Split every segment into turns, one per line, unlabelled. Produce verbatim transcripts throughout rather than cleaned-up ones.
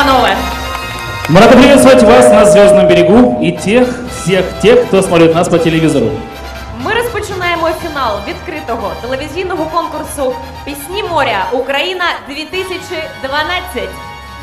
панове!
Мы рады приветствовать вас на Звездном берегу и тех, всех тех, кто смотрит нас по телевизору.
Ми розпочинаємо фінал відкритого телевізійного конкурсу «Пісні моря. Україна две тысячи двенадцать».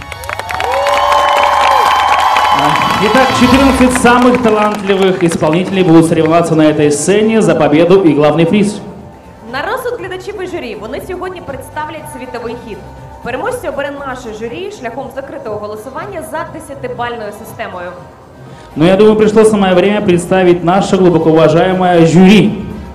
Итак, четырнадцать самых талантливых исполнителей будут соревноваться на этой сцене за победу и главный приз.
На розсуд глядачів і журі вони сьогодні представлять світовий хіт. Переможця обере наше журі шляхом закритого голосування за десятибальною системою.
Но я думаю, пришло самое время представить наше глубоко уважаемое жюри.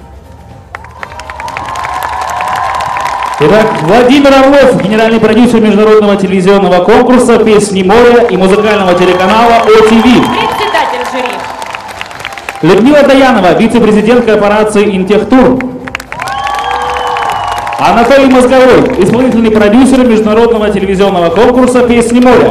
Итак, Владимир Орлов, генеральный продюсер международного телевизионного конкурса «Песни моря» и музыкального телеканала О Ти Ви.
Председатель жюри.
Людмила Даянова, вице-президент корпорации «Интехтур». Анатолий Мозговой, исполнительный продюсер международного телевизионного конкурса «Песни моря».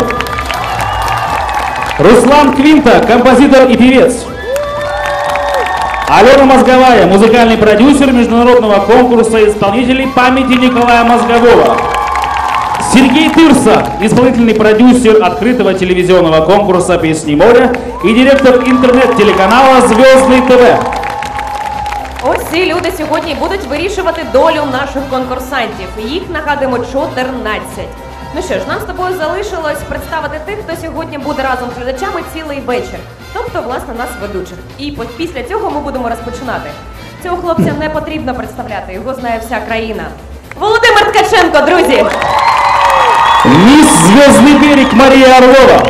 Руслан Квинта, композитор и певец. Алена Мозговая, музыкальный продюсер международного конкурса исполнителей памяти Николая Мозгового. Сергей Тырса, исполнительный продюсер открытого телевизионного конкурса «Песни моря» и директор интернет-телеканала «Звездный ТВ».
Ось ці люди сьогодні будуть вирішувати долю наших конкурсантів. Їх, нагадуємо, чотирнадцять. Ну що ж, нам з тобою залишилось представити тих, хто сьогодні буде разом з глядачами цілий вечір. Тобто, власне, нас ведучих. І після цього ми будемо розпочинати. Цього хлопця не потрібно представляти, його знає вся країна. Володимир Ткаченко, друзі!
Мисс Звездный берег Мария Орлова.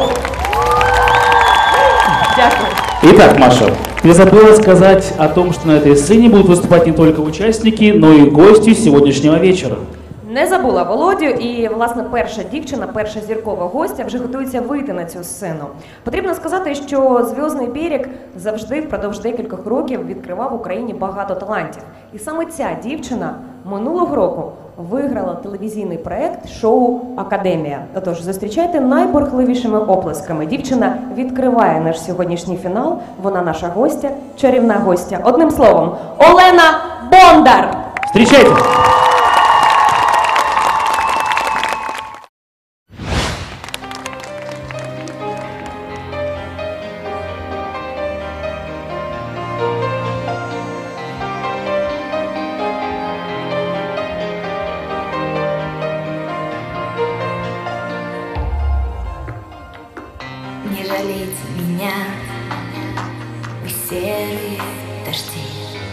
Дякую.
Итак, Маша, ты забыла сказать о том, что на этой сцене будут выступать не только участники, но и гости сегодняшнего вечера.
Не забула Володю, і, власне, перша дівчина, перша зіркова гостя вже готується вийти на цю сцену. Потрібно сказати, що «Звездний берег» завжди впродовж декількох років відкривав в Україні багато талантів. І саме ця дівчина минулого року виграла телевізійний проект шоу «Академія». Отож, зустрічайте найбурхливішими оплесками. Дівчина відкриває наш сьогоднішній фінал, вона наша гостя, чарівна гостя. Одним словом, Олена Бондар!
Встречайте!
Не жалейте меня, вы серые дожди.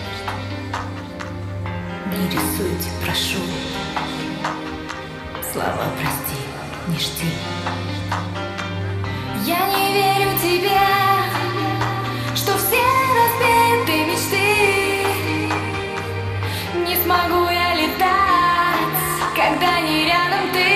Не рисуйте, прошу, слова прости, не жди. Я не верю тебе, что все разбиты мечты. Не смогу я летать, когда не рядом ты.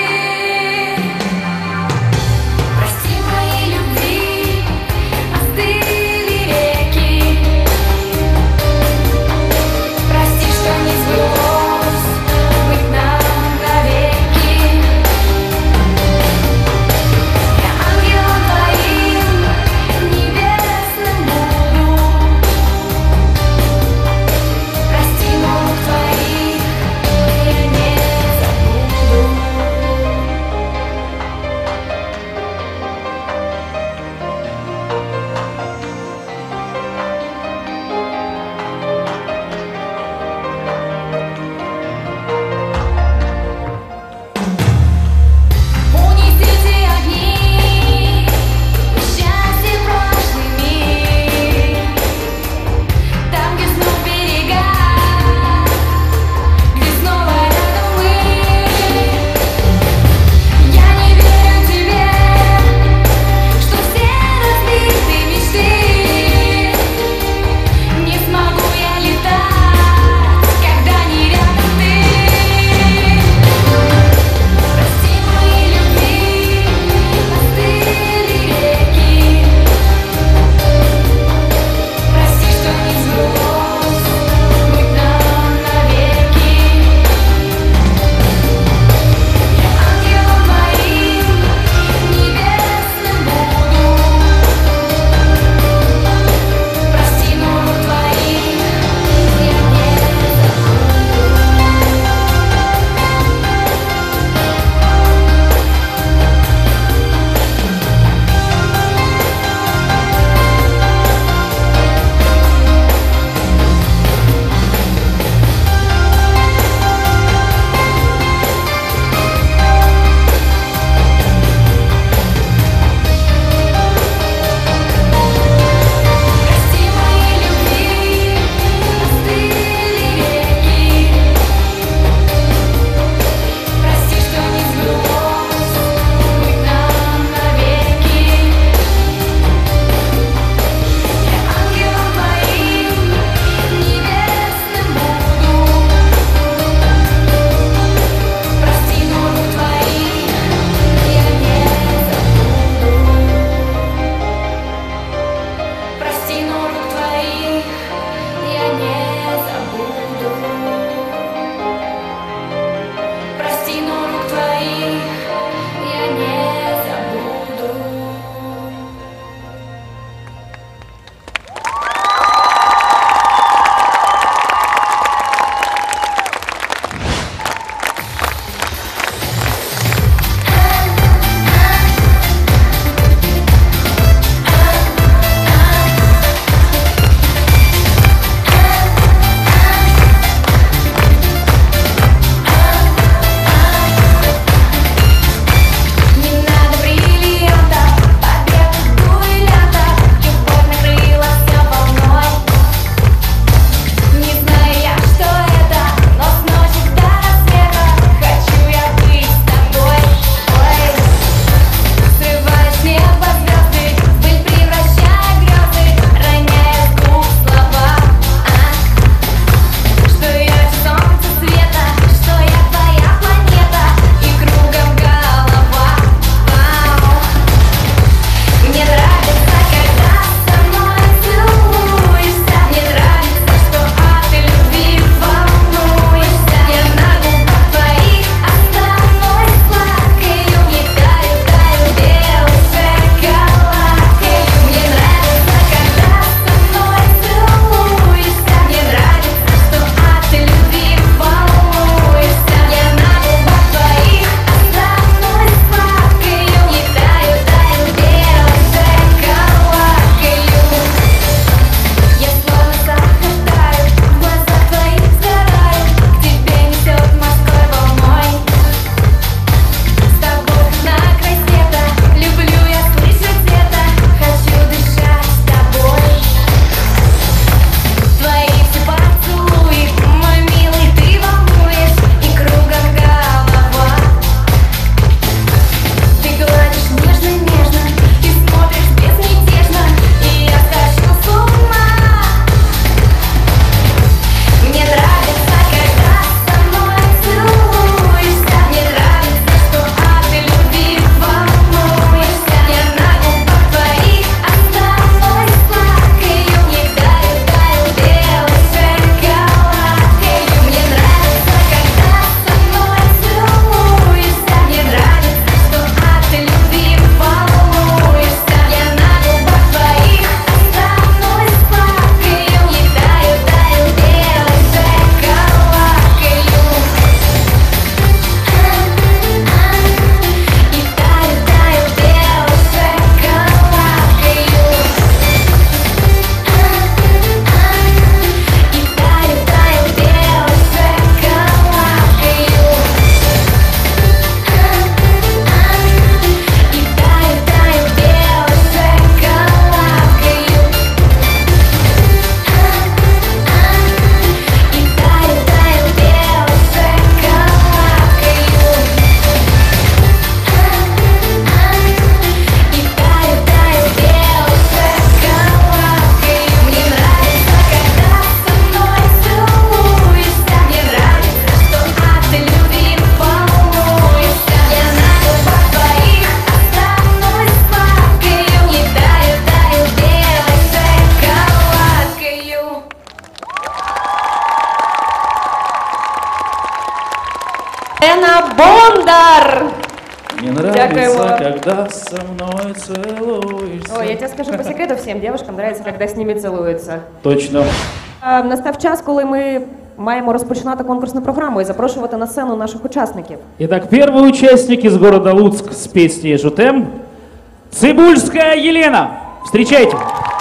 Лена Бондар!
Мне нравится,
Дякуємо.
когда со мной целуешься.
Ой, я тебе скажу по секрету, всем девушкам нравится, когда с ними целуются.
Точно.
А, Настав час, коли ми маємо розпочинати конкурсну програму і запрошувати на сцену наших учасників.
Итак, первый участник из города Луцк с песней «Жутем» — Цибульская Елена. Встречайте.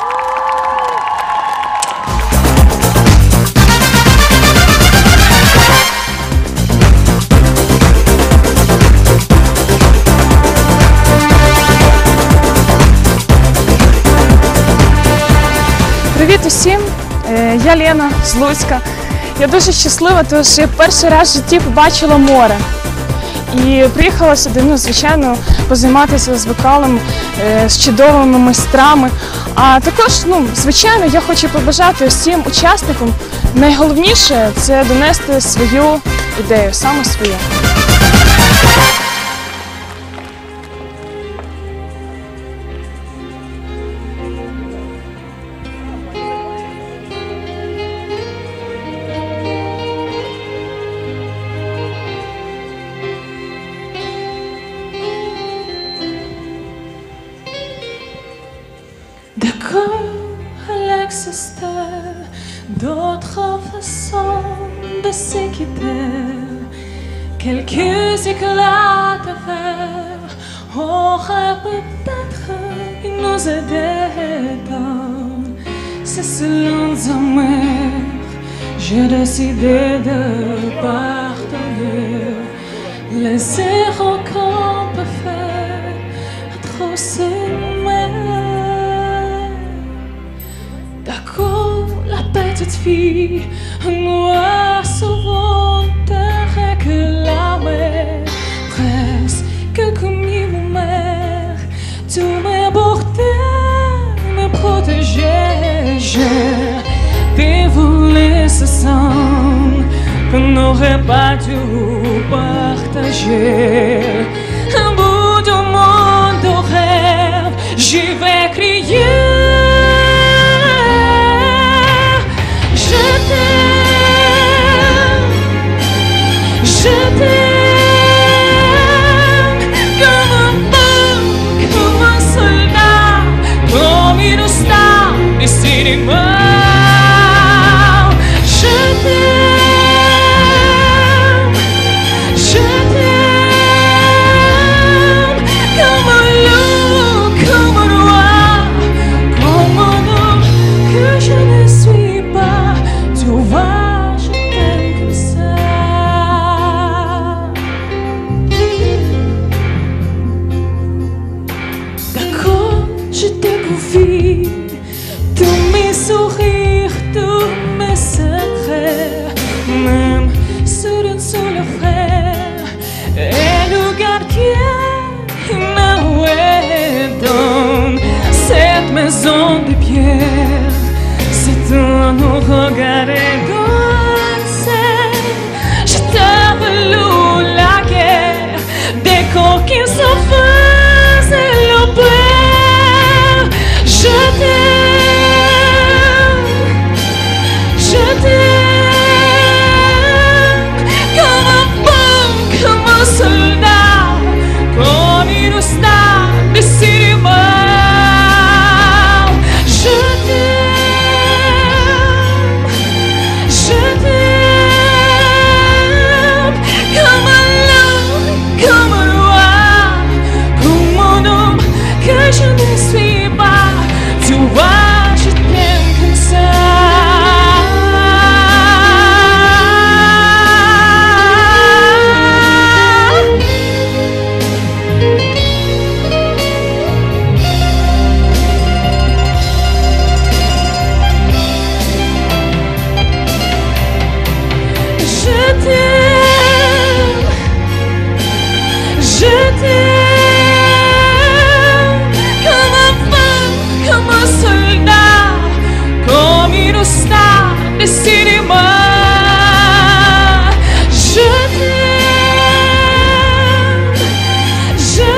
Привіт усім! Е, Я Лена з Луцька. Я дуже щаслива, тому що я перший раз в житті побачила море. І приїхала сюди, ну, звичайно, позайматися з вокалом, е, з чудовими майстрами. А також, ну, звичайно, я хочу побажати усім учасникам. Найголовніше – це донести свою ідею, саме свою.
D'accord, l'existait d'autres façons de se quitter. Quelques éclats de verre auraient peut-être nous aidé dans ces silences amers. J'ai décidé de pardonner les erreurs qu'on peut faire trop s'aimer. D'accord, la petite fille nous a souvent réclamé presque comme une mère. Tu m'as porté, me protéger. J'ai dévoilé ce sang qu'on n'aurait pas dû partager. Un bout du monde de rêve, j'y vais crier. Je t'aime, je t'aime, comme un bouc, comme un soldat, comme une star du cinéma. Je t'aime, je t'aime, comme un loup, comme un roi, comme un homme que je ne suis pas. Tu vois, je t'aime comme ça. D'accord, je découvre tous mes sourires, tous mes secrets, même sur un seul frère. Et le gardien Noé dans cette maison de pierre. C'est un regard égoncé. Je t'ai voulu la guerre, des corps qui se faisaient le père. Je t'aime, je t'aime, comme un bouc, comme un soldat, comme une star de cinéma. Je t'aime, je t'aime, comme un loup, comme un roi, comme un homme que je ne suis pas. Tu vois, je t'aime comme ça. Je t'aime, je t'aime, comme un femme, comme un soldat, comme une star de cinéma. Je t'aime, je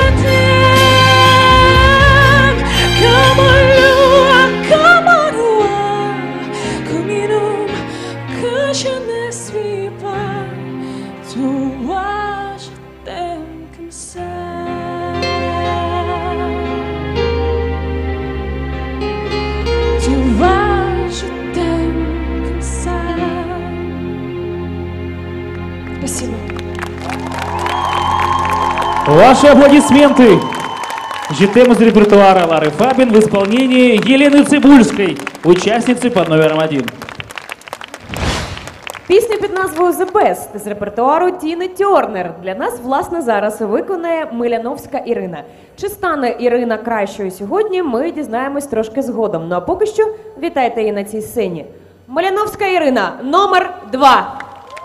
t'aime, comme un loup, comme un roi, comme une homme que je ne suis pas. Toi, je t'aime comme ça. Tu vois, je t'aime comme ça.
Спасибо.
Ваши аплодисменты. Жетем из репертуара Лары Фабин в исполнении Елены Цибульской, участницы под номером один.
Пісню під назвою «The Best» з репертуару Тіни Тернер для нас, власне, зараз виконає Миляновська Ірина. Чи стане Ірина кращою сьогодні, ми дізнаємось трошки згодом. Ну а поки що вітайте її на цій сцені. Миляновська Ірина, номер два.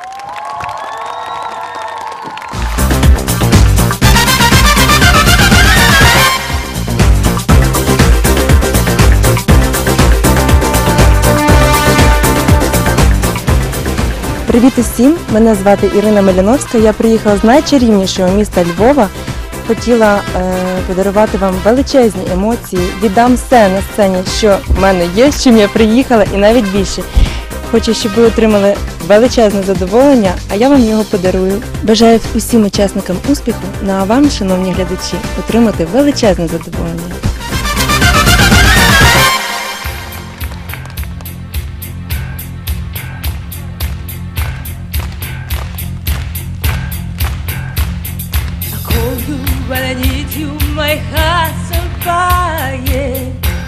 Привіт усім! Мене звати Ірина Миляновська. Я приїхала з найчарівнішого міста Львова. Хотіла е, подарувати вам величезні емоції. Віддам все на сцені, що в мене є, з чим я приїхала, і навіть більше. Хочу, щоб ви отримали величезне задоволення, а я вам його подарую. Бажаю усім учасникам успіху, ну а вам, шановні глядачі, отримати величезне задоволення.
When I need you, my heart's on fire.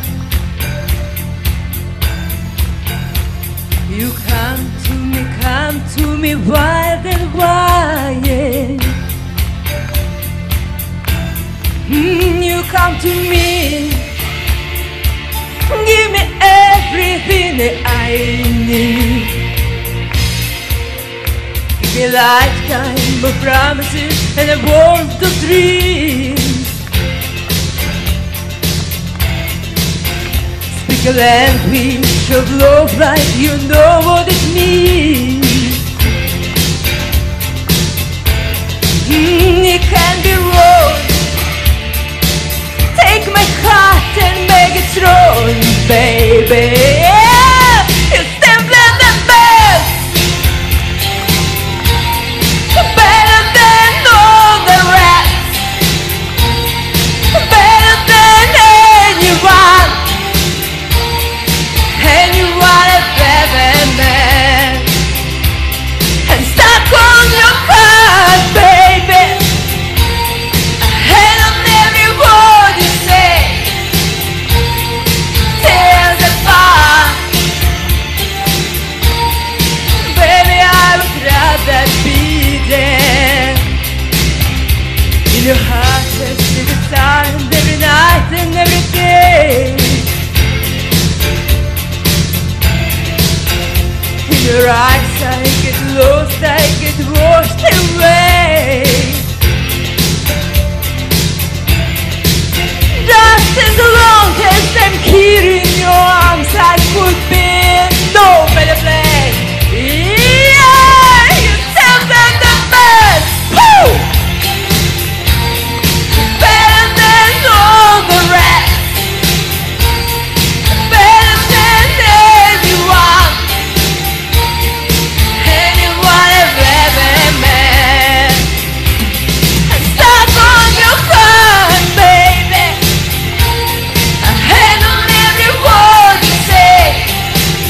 You come to me, come to me wild and wild. Mm, you come to me, give me everything that I need. Give me a lifetime of promises and a world of dreams. Speak a language of love like you know what it means. Mm, it can be wrong. Take my heart and make it strong, baby. It's simply the best. Better than all the rest. Better than anyone. Anyone I've ever met. And stuck on your heart, baby. And on every word you say. Tears apart. Baby, I would rather be there. In your heart I see the sun every night and every day. In your eyes I get lost, I get washed away. Just as long as I'm here in your arms, I could be in no better place. Yeah, you tell them the best. Woo! Better than all the rest. Better than anyone. Anyone I've ever met. I'm stuck on your heart, baby. And on every word you say.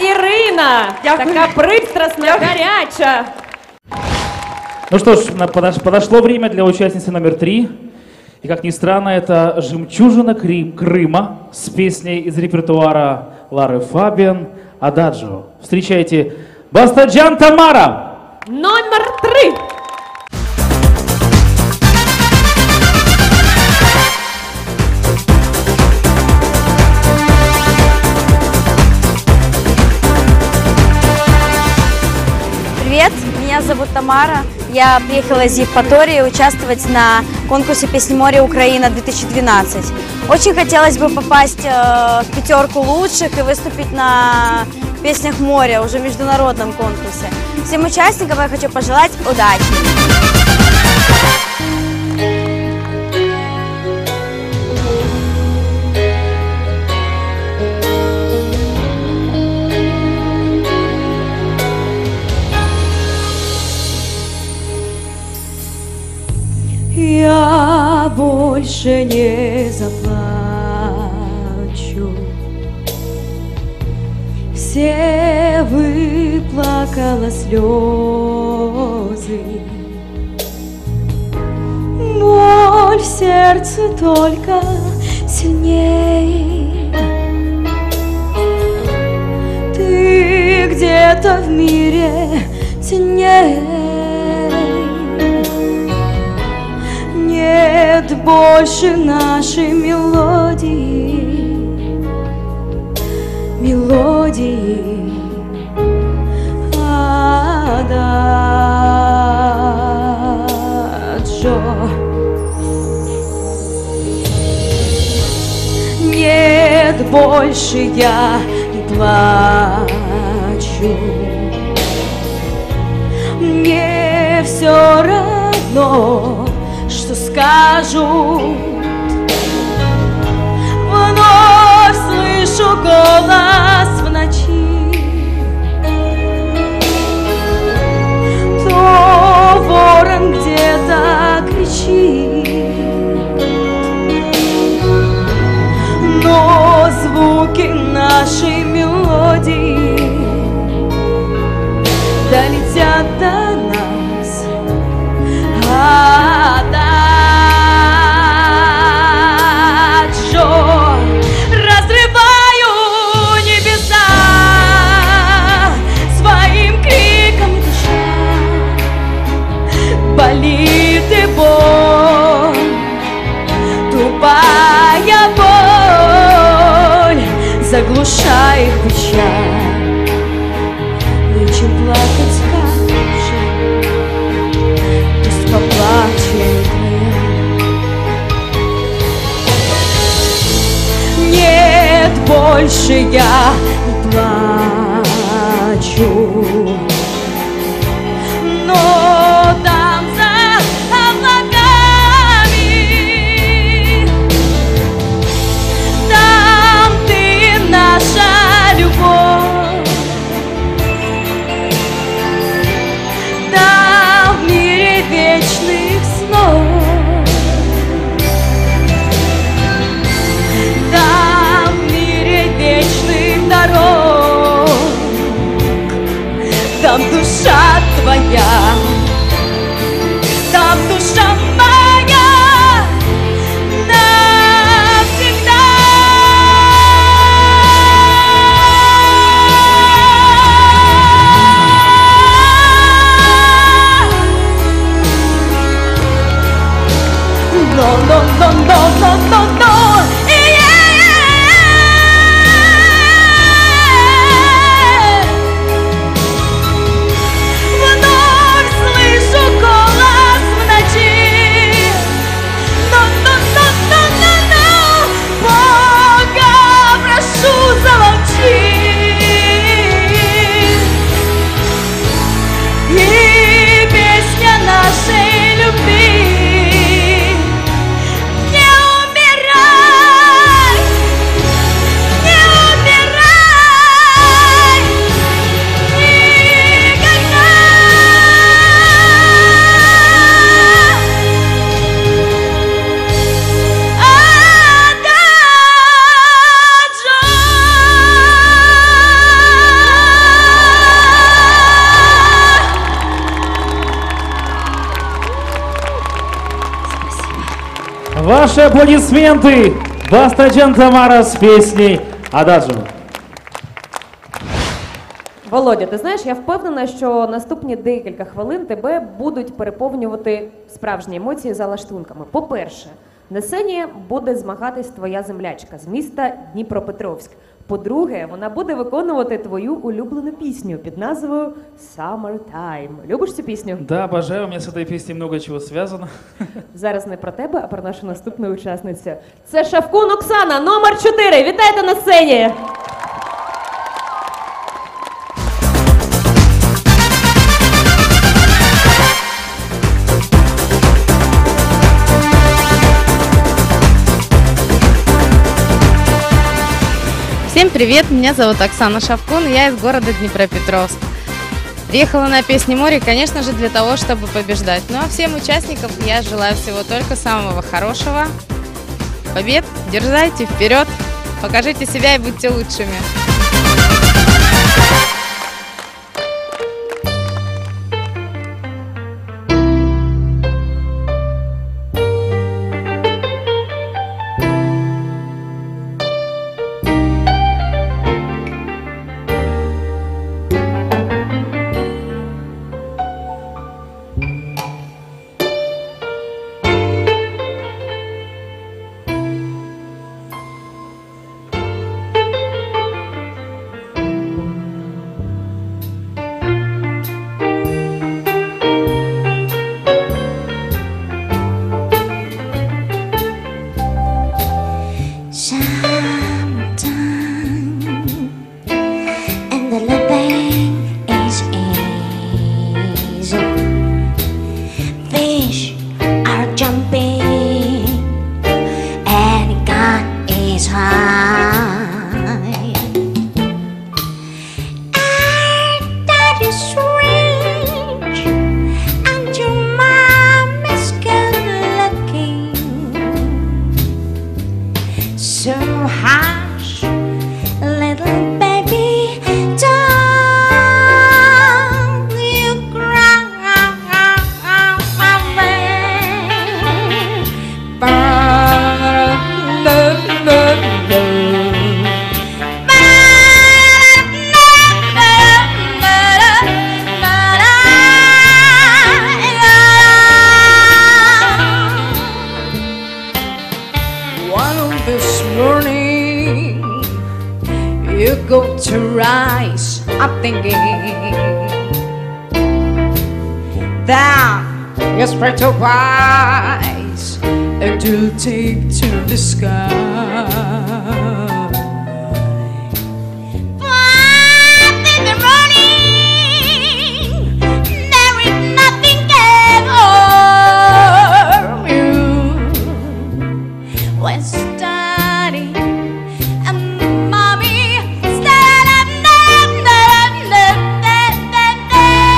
Ірина.
Дякую.
Така пристрасна, гаряча.
Ну что ж, на- подош- подошло время для участницы номер три. И как ни странно, это «Жемчужина Крым- Крыма» с песней из репертуара Лары Фабиан «Ададжио». Встречайте Бастаджан Тамара!
Номер три.
Привет, меня зовут Тамара. Я приехала из Евпатории участвовать на конкурсе «Песни моря Украина» две тысячи двенадцать. Очень хотелось бы попасть э, в пятерку лучших и выступить на «Песнях моря» уже в международном конкурсе. Всем участникам я хочу пожелать удачи.
Я больше не заплачу. Все выплакала слезы. Боль в сердце только сильней. Ты где-то в мире сильней. Нет больше нашей мелодии, мелодии. Ададжо. Нет больше я не плачу. Мне все равно, что скажут. Вновь слышу голос в ночи. То ворон где-то кричит, но звуки нашей мелодии долетят до нас. Ададжо. Разрываю небеса своим криком душа. Болит и боль, тупая боль заглушает печаль. Нечем плакать, поплачет моя. Нет, больше я не плачу, но там за облаками, там ты, наша любовь. Там в мире вечных снов, там в мире вечных дорог, там душа твоя, там душа моя навсегда. No, no, no, no, no, no, no. Yeah. Вновь слышу голос в ночи.
Ваши аплодисменты Бастаджан Тамара с песней «Ададжо».
Володя, ти знаєш, я впевнена, що наступні декілька хвилин тебе будуть переповнювати справжні емоції за лаштунками. По-перше, на сцені буде змагатись твоя землячка з міста Дніпропетровськ. По-друге, вона буде виконувати твою улюблену пісню під назвою «Summertime». Любиш цю пісню?
Да, обожаю, у меня с этой песней много чего связано.
Зараз не про тебе, а про нашу наступну учасницю. Це Шавкун Оксана, номер чотири. Вітайте на сцені!
Всем привет, меня зовут Оксана Шавкун, я из города Днепропетровск. Приехала на «Песни моря», конечно же, для того, чтобы побеждать. Ну а всем участникам я желаю всего только самого хорошего. Побед, дерзайте, вперед, покажите себя и будьте лучшими.
To rise and to take to the sky. But in the morning, there is nothing can harm you. When studying and mommy stand up, stand up, stand up, stand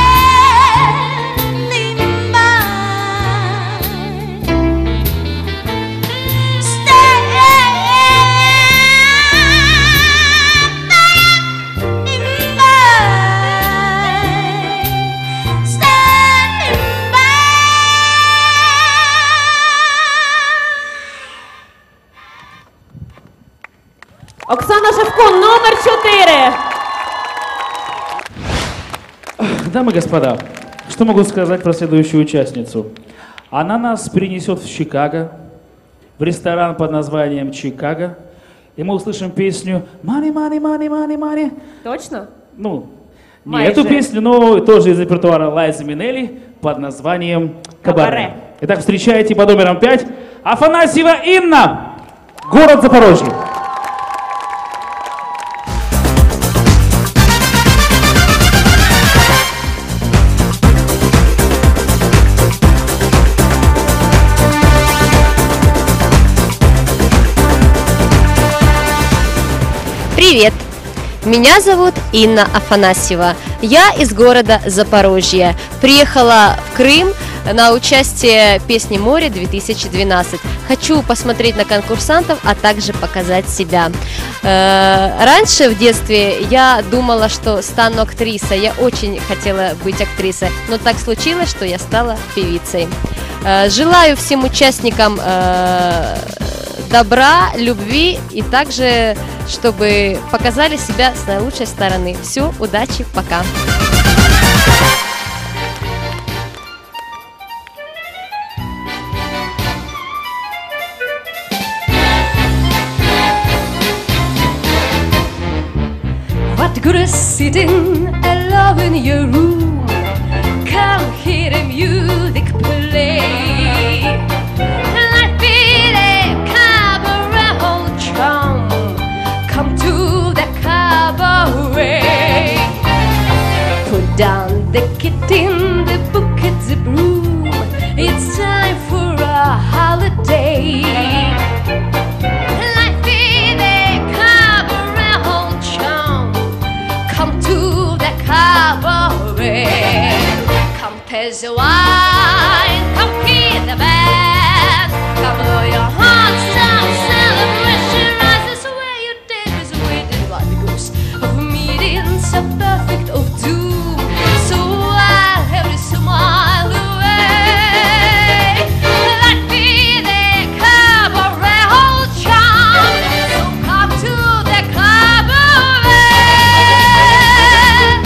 Оксана Шавкун, номер четыре.
Дамы и господа, что могу сказать про следующую участницу? Она нас перенесет в Чикаго, в ресторан под названием «Чикаго», и мы услышим песню «Money, money, money, money, money».
Точно?
Ну, не
Майже.
эту песню, но тоже из репертуара Лайзы Минелли под названием «Кабаре».
«Кабаре».
Итак, встречайте под номером пять Афанасьева Инна, город Запорожье.
Привет! Меня зовут Инна Афанасьева. Я из города Запорожье. Приехала в Крым на участие «Песни моря» две тысячи двенадцать. Хочу посмотреть на конкурсантов, а также показать себя. Раньше в детстве я думала, что стану актрисой. Я очень хотела быть актрисой, но так случилось, что я стала певицей. Э, Желаю всем участникам э, добра, любви и также, чтобы показали себя с наилучшей стороны. Все, удачи, пока!
What good is sitting alone in your room? Come hear the music play. Like Billy Cabaret Hall charm. Come to the cabaret. Put down the kitten, the bucket, the broom. It's time for a holiday. Like Billy Cabaret Hall charm. Come to the cabaret. Come taste the wine, come hear the band. Come blow your hearts down, celebration rises where your day is waiting by the ghost of meetings so perfect of doom. So I'll have to smile away. Let me the cabaret hold charm. So come to the cabaret.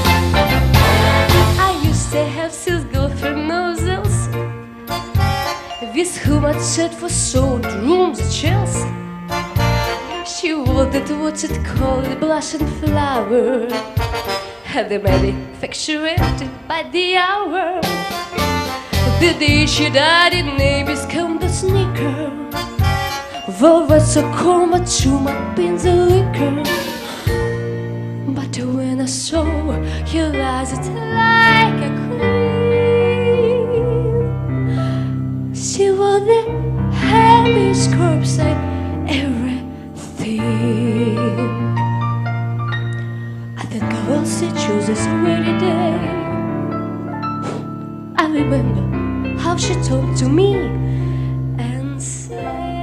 I used to have six girlfriend nozzles with whom I'd sat for sold rooms at Chelsea. She wanted what's it called, blush and flower. Had the manufactured by the hour. The day she died, it neighbors come the sneaker. Velvet's a coma to my pins and liquor. But when I saw your eyes, it's like a queen. She wore the heaviest corpse I ever think. I think I will see chooses a wedding day. I remember how she talked to me and said,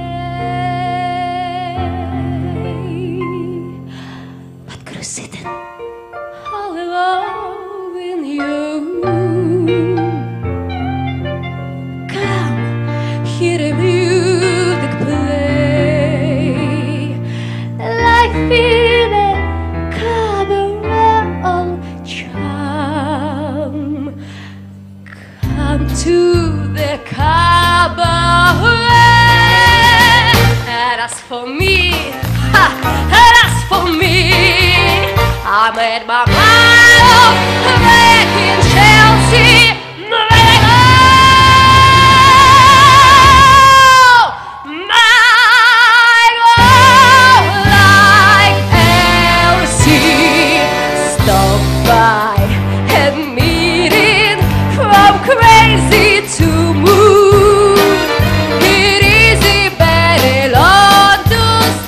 "What could I sit in all alone in you? Come, hear the music play, like feeling cabaret on charm. Come to the cabaret. And as for me, ha, and as for me, I made my mind up back in Chelsea. Let go, my God, like Elsie. Stop by and meeting from crazy to mood. It easy, very long to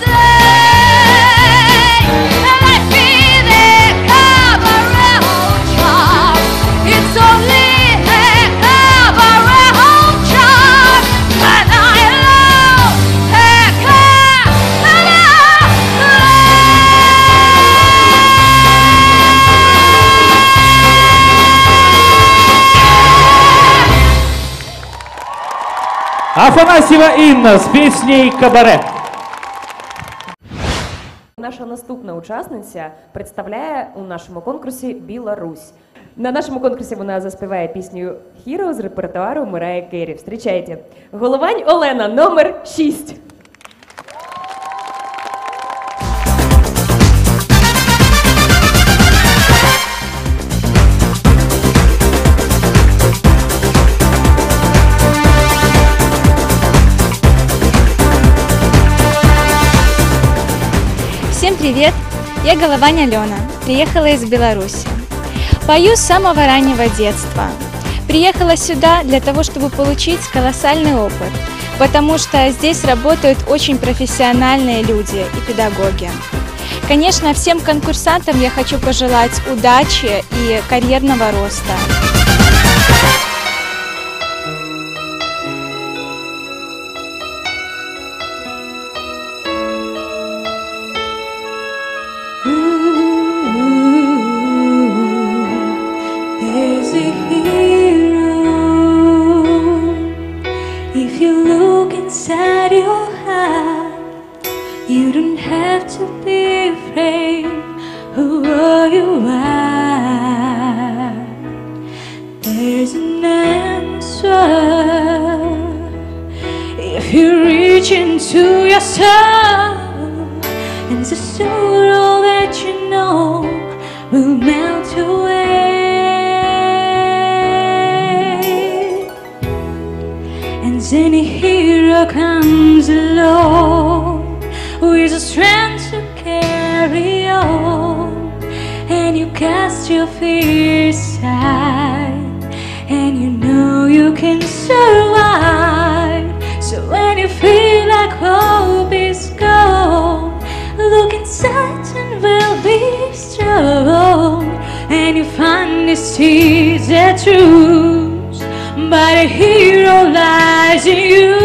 stay. And I feel the cabaret hall charm. It's only a cabaret hall charm. And I love a
Афанасьева Инна с песней «Кабаре».
Наша наступна учасниця представляє у нашому конкурсі Білорусь. На нашому конкурсі вона заспіває пісню «Hero» з репертуару Мирая Керрі. Встрічайте. Головань Олена, номер шість.
Всем привет! Я Головань Алена, приехала из Беларуси. Пою с самого раннего детства. Приехала сюда для того, чтобы получить колоссальный опыт, потому что здесь работают очень профессиональные люди и педагоги. Конечно, всем конкурсантам я хочу пожелать удачи и карьерного роста.
There's a hero
is an answer. If you reach into your soul, and the sorrow that you know will melt away. And then a hero comes along with the strength to carry on, and you cast your fears aside, and you know you can survive. So when you feel like hope is gone, look inside and we'll be strong, and you find the seeds that truth, but a hero lies in you.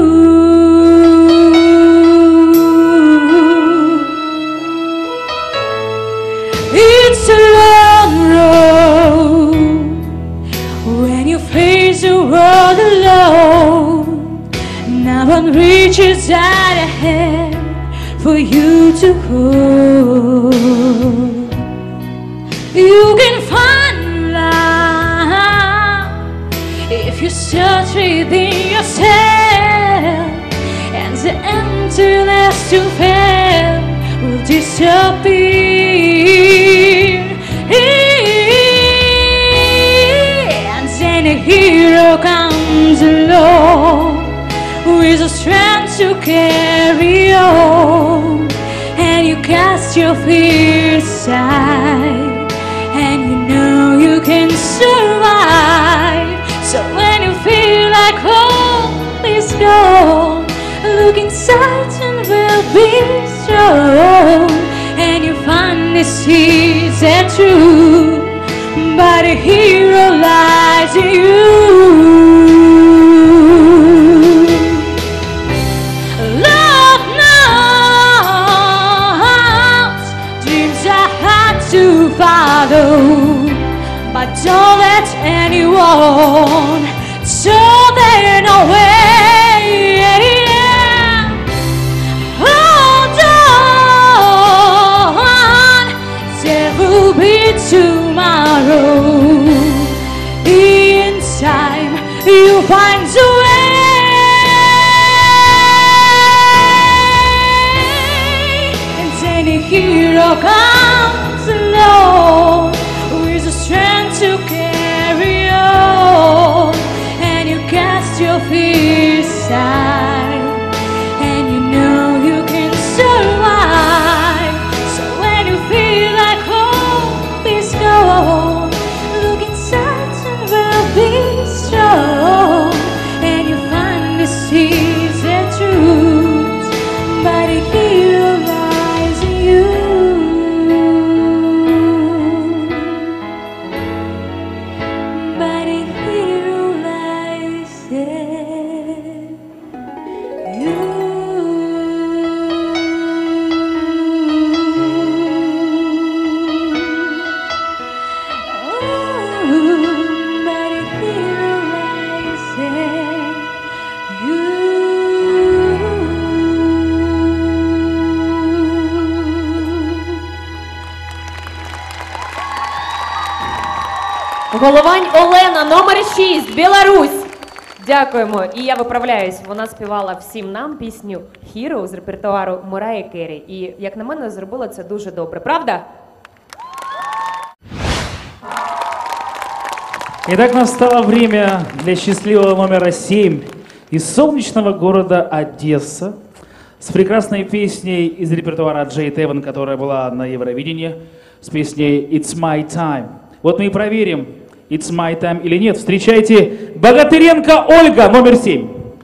It's a long road when you face the world alone. No one reaches out a hand for you to hold. You can find love if you search within yourself, and the emptiness to fail will disappear. And then a hero comes along with the strength to carry on, and you cast your fears aside, and you know you can survive. So when you feel like hope is gone, look inside and we'll be strong, and you find the seeds that true, but a hero lies in you. To follow, but don't let anyone show them away. Hold on, there will be tomorrow. In time, you'll find a way, and then a hero comes alone with the strength to carry on, and you cast your fears aside, and you know you can survive. So when you feel like hope is gone, look inside and we'll be strong, and you find the seeds that truth, but a hero lies in you.
Головань Олена, номер шість, Білорусь. Дякуємо. І я виправляюсь, вона співала всім нам пісню «Hero» з репертуару Морайї Керрі. І, як на мене, зробила це дуже добре. Правда?
Итак, настало время для счастливого номера семь из солнечного города Одесса с прекрасной песней из репертуара Джей Тевен, которая была на Евровидении, с песней «It's My Time». Вот мы и проверим, It's My Time или нет. Встречайте Богатыренко Ольга, номер семь.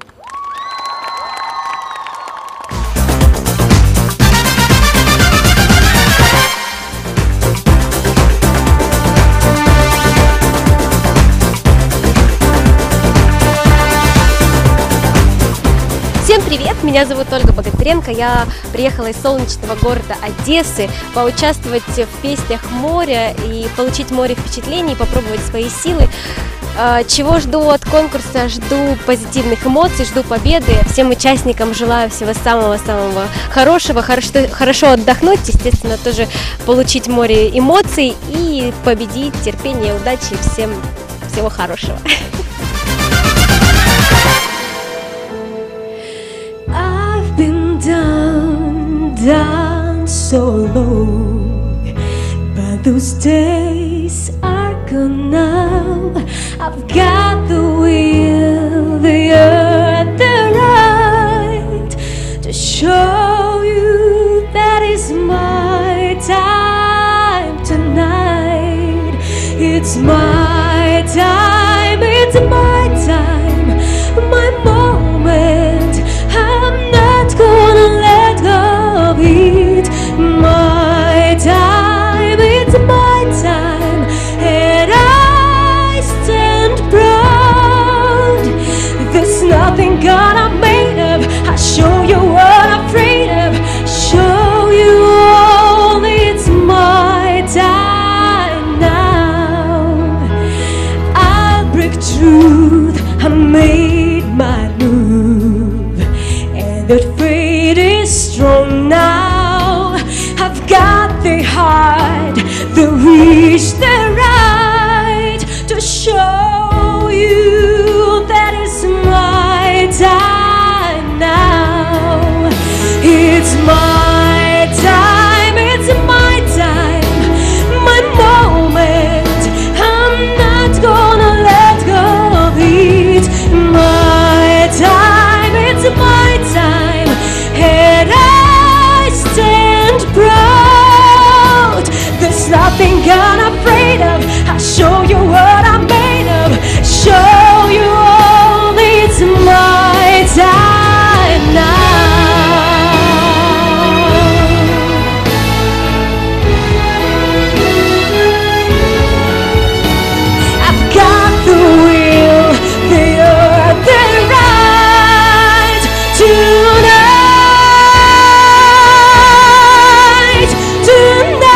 Всем привет! Меня зовут Ольга Богатыренко. Я приехала из солнечного города Одессы поучаствовать в песнях моря и получить море впечатлений, попробовать свои силы. Чего жду от конкурса? Жду позитивных эмоций, жду победы. Всем участникам желаю всего самого-самого хорошего, хорошо, хорошо отдохнуть, естественно, тоже получить море эмоций и победить, терпение, удачи. Всем Всего хорошего.
I've been down, down so low, but those days are gone now. I've got the will, the earth, the right to show you that is my time tonight. It's my time, it's my time, my moment. I'm not gonna let go of it. My time, it's my time, and I stand proud. There's nothing God I'm made of. I show you what I'm afraid of. Show you only it's my time now. I'll break truth. I made my move, and that fate is strong now. I've got the heart, the wish, the right to show you that is my time now. It's my time, it's my time, my moment. I'm not gonna let go of it. My time, it's my time, and I stand proud. There's nothing I'm afraid of. I'll show you what I'm made of. Show you only it's my time now. I've got the will, the earth, the right tonight, tonight.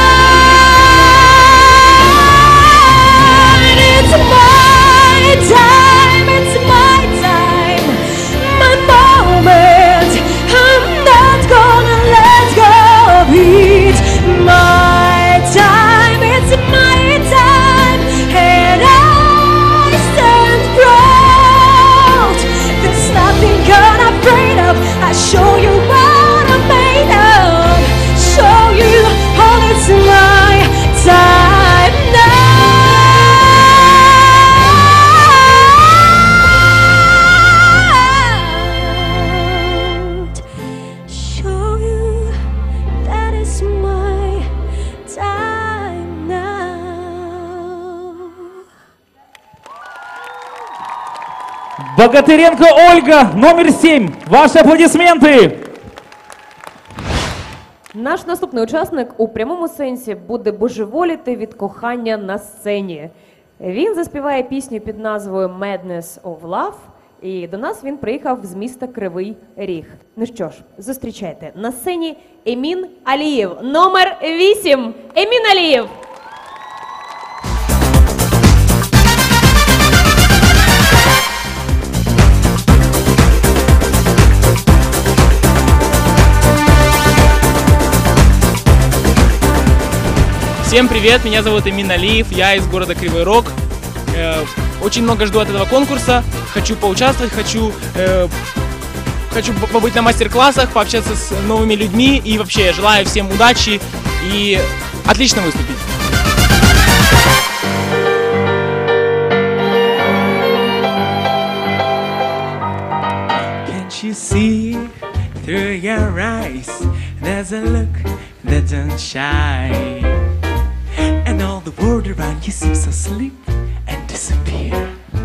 It's my time, it's my time, my moment. I'm not gonna let go of it. My time, it's my time, and I stand proud. There's nothing I'm afraid of. I show you what I'm made of. Show you all it's my time now. Show you that is my time now.
Богатыренко Ольга, номер семь. Ваши аплодисменты.
Наш наступний учасник у прямому сенсі буде божеволіти від кохання на сцені. Він заспіває пісню під назвою «Madness of Love», і до нас він приїхав з міста Кривий Ріг. Ну що ж, зустрічайте, на сцені Емін Алієв, номер вісім. Емін Алієв!
Всем привет, меня зовут Эмин Алиев, я из города Кривой Рог. Э, очень много жду от этого конкурса, хочу поучаствовать, хочу, э, хочу побыть на мастер-классах, пообщаться с новыми людьми и вообще желаю всем удачи и отлично выступить.
Can't you see through your eyes there's a look that don't shine, and all the world around you seems to sleep and disappear.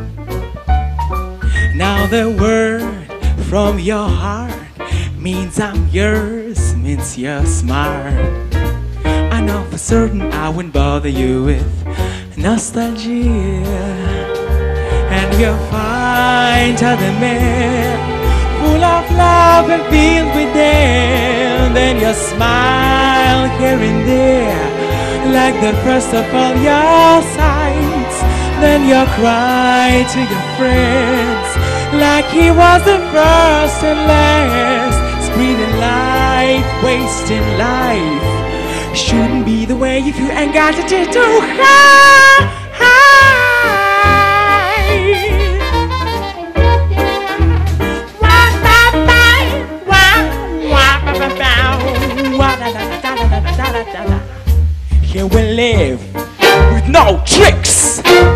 Now the word from your heart means I'm yours, means you're smart. I know for certain I won't bother you with nostalgia, and you'll find other men full of love and filled with them. Then you smile here and there like the first of all your sights. Then you cry to your friends like he was the first and last. Spreading life, wasting life shouldn't be the way if you ain't got it to do. Ha, ha.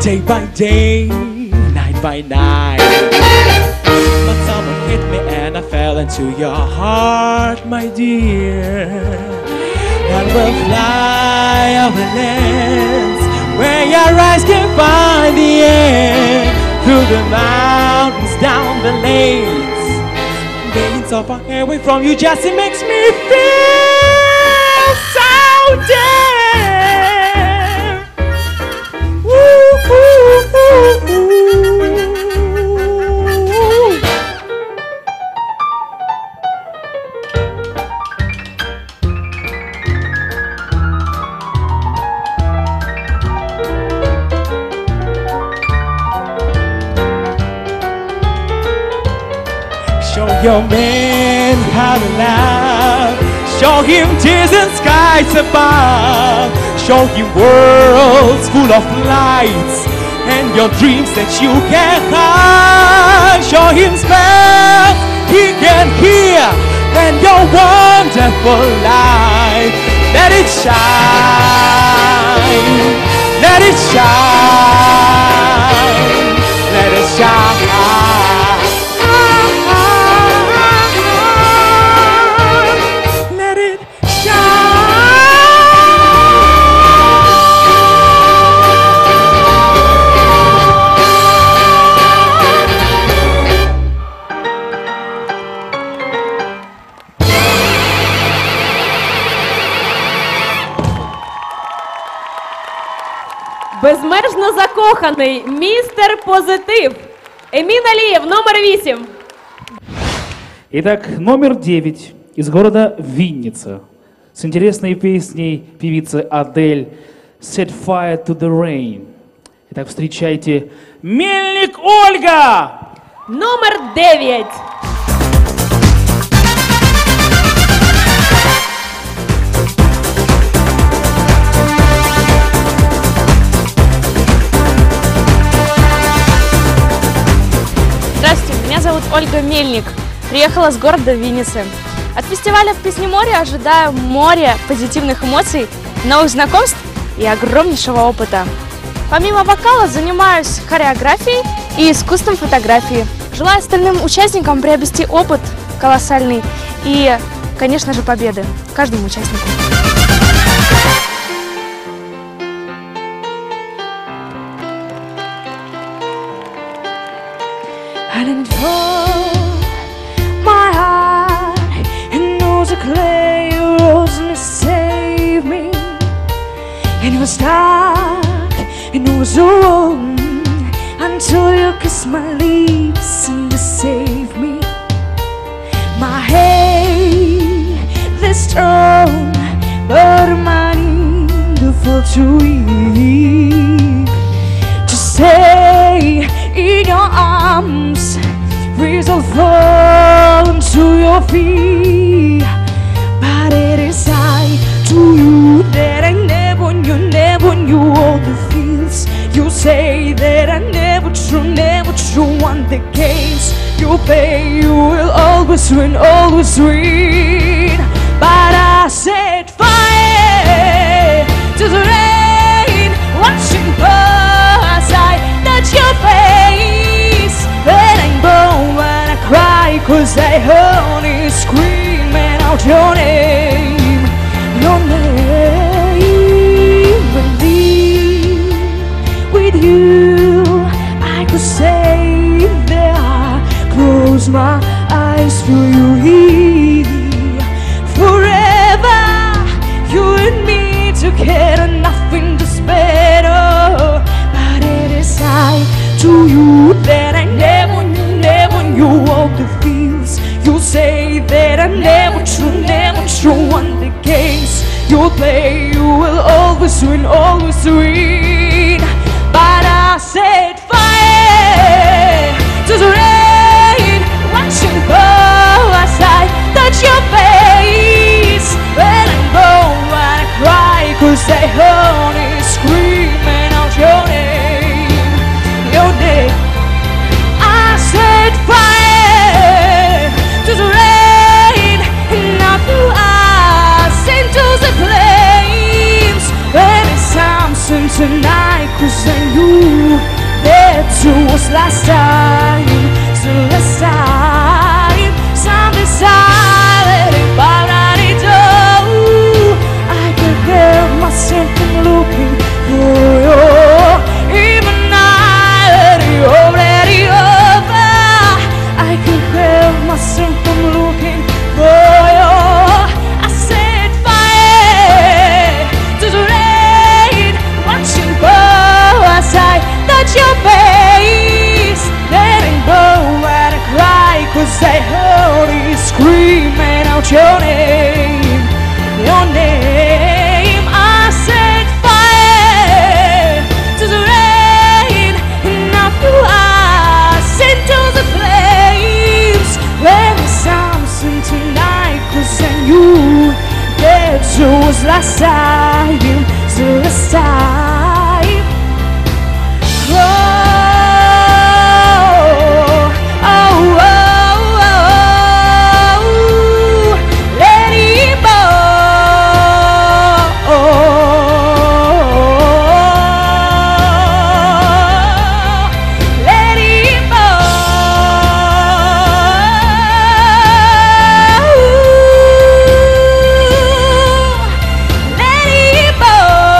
day by day, night by night. But someone hit me and I fell into your heart, my dear. And we'll fly over lands where your eyes can find the end. Through the mountains, down the lanes, being so far away from you just it makes me feel so damn. Woo, woo, woo, woo. Show your man how to laugh. Show him distant skies above. Show him worlds full of lights and your dreams that you can have. Show him smells he can hear and your wonderful life. Let it shine. Let it shine. Let it shine.
Безмежно закоханий містер Позитив. Эмин Алиев, номер вісім.
Итак, номер девять из города Винница. С интересной песней певицы Адель «Set Fire to the Rain». Итак, встречайте Мельник Ольга!
Номер дев'ять.
Здравствуйте, меня зовут Ольга Мельник. Приехала с города Винницы. От фестиваля в Песнеморье ожидаю море позитивных эмоций, новых знакомств и огромнейшего опыта. Помимо вокала занимаюсь хореографией и искусством фотографии. Желаю остальным участникам приобрести опыт колоссальный и, конечно же, победы каждому участнику.
I didn't fall my heart and knows a clay rose to save me. And it was dark and it was wrong until you kissed my lips and to save me. My head is strong, but my need to fall too weak to stay in your arms. Please I'll fall into your feet. But it is I to you that I never knew, never knew all the feels. You say that I never true, never true won the games. You play, you will always win, always win. But I set fire to the rain, watching pass. I touch your face, then I burn when I cry, 'cause I heard you screaming out your name, your name. Believe with you I could say that I close my eyes for you here. Forever you and me together, nothing is better. But it is I to you that I never knew, never knew all the feels. You say that I never true, never true won the games. You play, you will always win, always win. But I set fire to the rain, watching pass. I touch your face, when I go when I cry, 'cause I heard it screaming out your name, your name. I set fire to the rain, and now you are sent to the place. was last time, the last time. Something silent about I do. I can hear myself looking for you. Even now that you're already over, I can hear myself looking for you. I set fire to the rain, watching for as I touch your face, letting go when I cry, 'cause I heard you screaming out your name, your name. I set fire to the rain, and now you are sent to the flames. When the something tonight, 'cause I knew that you was last time, the last time. Oh, oh, oh, oh, let it go. Let it go. Let it go.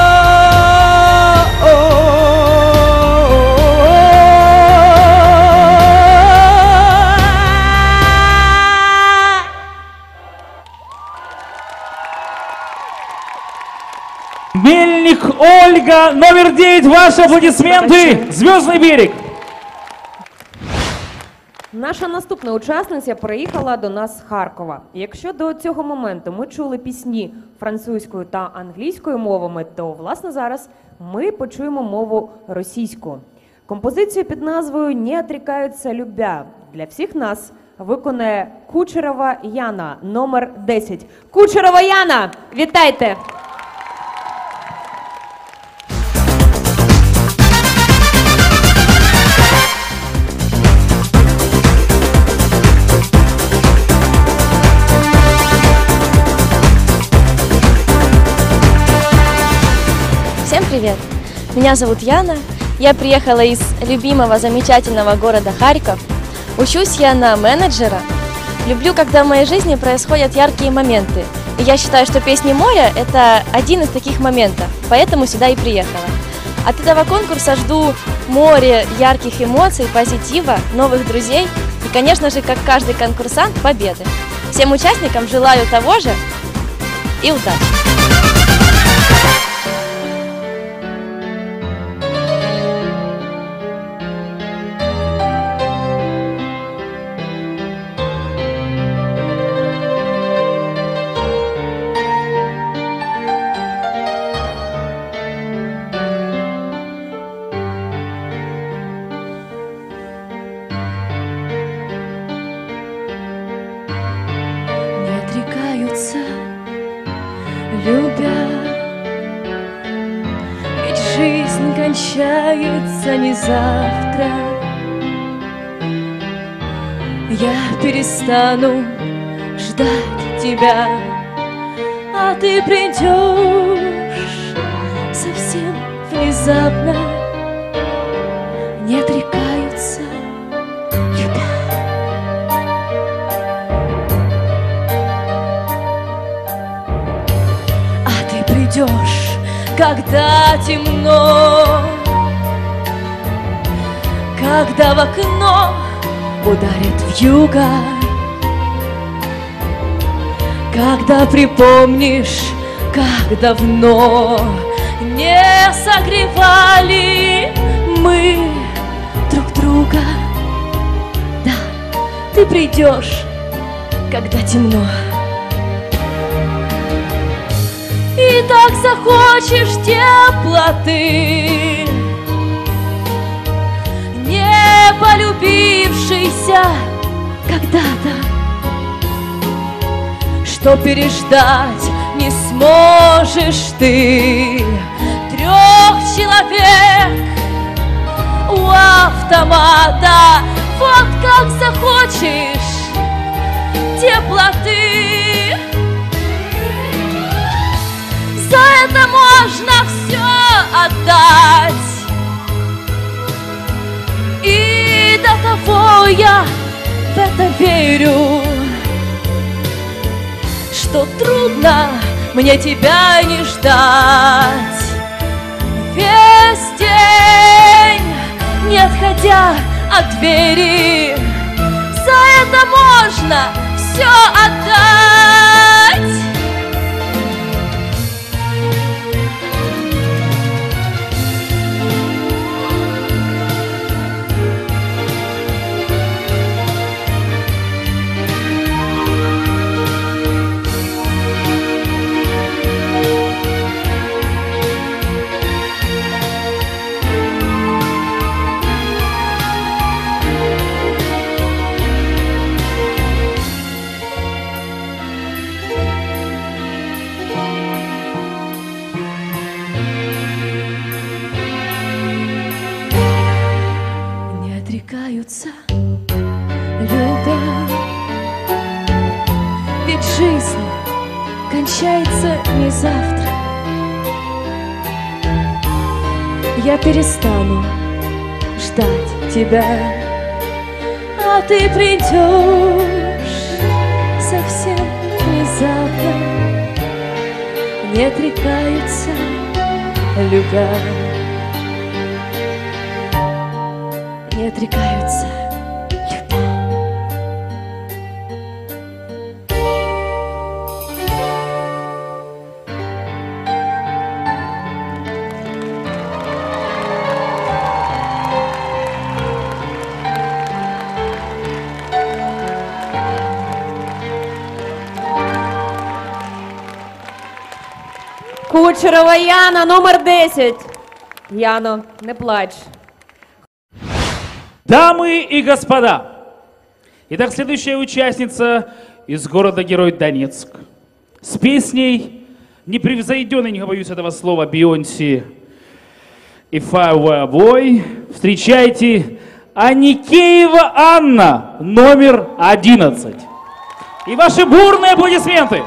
Мельник Ольга, номер девять, ваши аплодисменты. Звездный берег.
Наша наступна учасниця приїхала до нас з Харкова. Якщо до цього моменту ми чули пісні французькою та англійською мовами, то власне зараз ми почуємо мову російську. Композицію під назвою «Не отрікаються любя» для всіх нас виконає Кучерова Яна, номер десять. Кучерова Яна, вітайте!
Всем привет! Меня зовут Яна. Я приехала из любимого, замечательного города Харьков. Учусь я на менеджера. Люблю, когда в моей жизни происходят яркие моменты. И я считаю, что «Песни моря» — это один из таких моментов, поэтому сюда и приехала. От этого конкурса жду море ярких эмоций, позитива, новых друзей и, конечно же, как каждый конкурсант, победы. Всем участникам желаю того же и удачи!
Любя, ведь жизнь кончается не завтра. Я перестану ждать тебя, а ты придешь совсем внезапно. Не отрекаются любя. Придешь, когда темно, когда в окно ударит вьюга, когда припомнишь, как давно не согревали мы друг друга. Да, ты придешь, когда темно. И так захочешь теплоты, не полюбившейся когда-то, что переждать не сможешь ты. Трех человек у автомата, вот как захочешь теплоты. За это можно все отдать. И того я в это верю, что трудно мне тебя не ждать. Весь день, не отходя от двери, за это можно все отдать. Любя, ведь жизнь кончается не завтра. Я перестану ждать тебя, а ты придешь совсем внезапно. Не отрекаются, любя, не отрекаются.
Кучерова Яна, номер десять. Яно, не плачь.
Дамы и господа, итак, следующая участница из города-герой Донецк с песней непревзойденной, не побоюсь этого слова, Бейонсе «If I Were a Boy». Встречайте, Аникеева Анна, номер одиннадцать. И ваши бурные аплодисменты.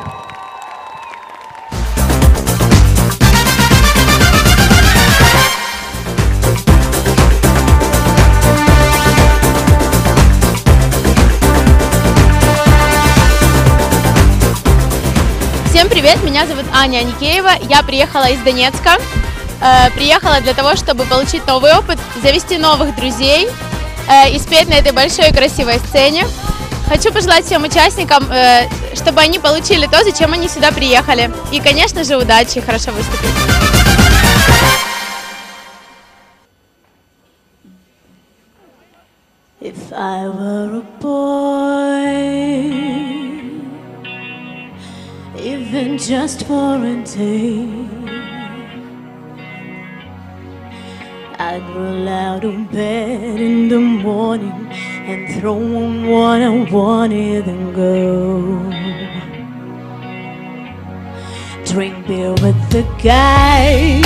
Всем привет, меня зовут Аня Аникеева, я приехала из Донецка, э, приехала для того, чтобы получить новый опыт, завести новых друзей э, и спеть на этой большой и красивой сцене. Хочу пожелать всем участникам, э, чтобы они получили то, зачем они сюда приехали. И, конечно же, удачи, хорошо выступить.
If I were a boy, even just for a day, I'd roll out of bed in the morning and throw on what I wanted and go. Drink beer with the guys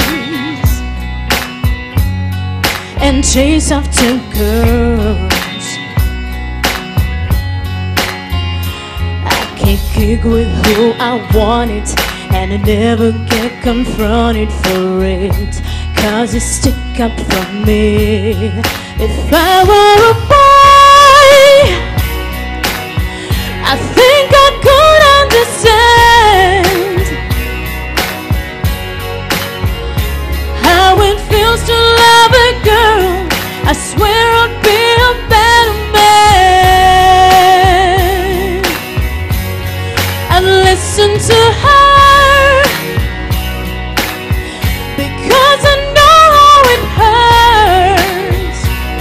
and chase after girls. Kick with who I wanted, and I never get confronted for it, cause you stick up for me. If I were a boy, I think I could understand how it feels to love a girl. I swear I'd be a better man and listen to her, because I know how it hurts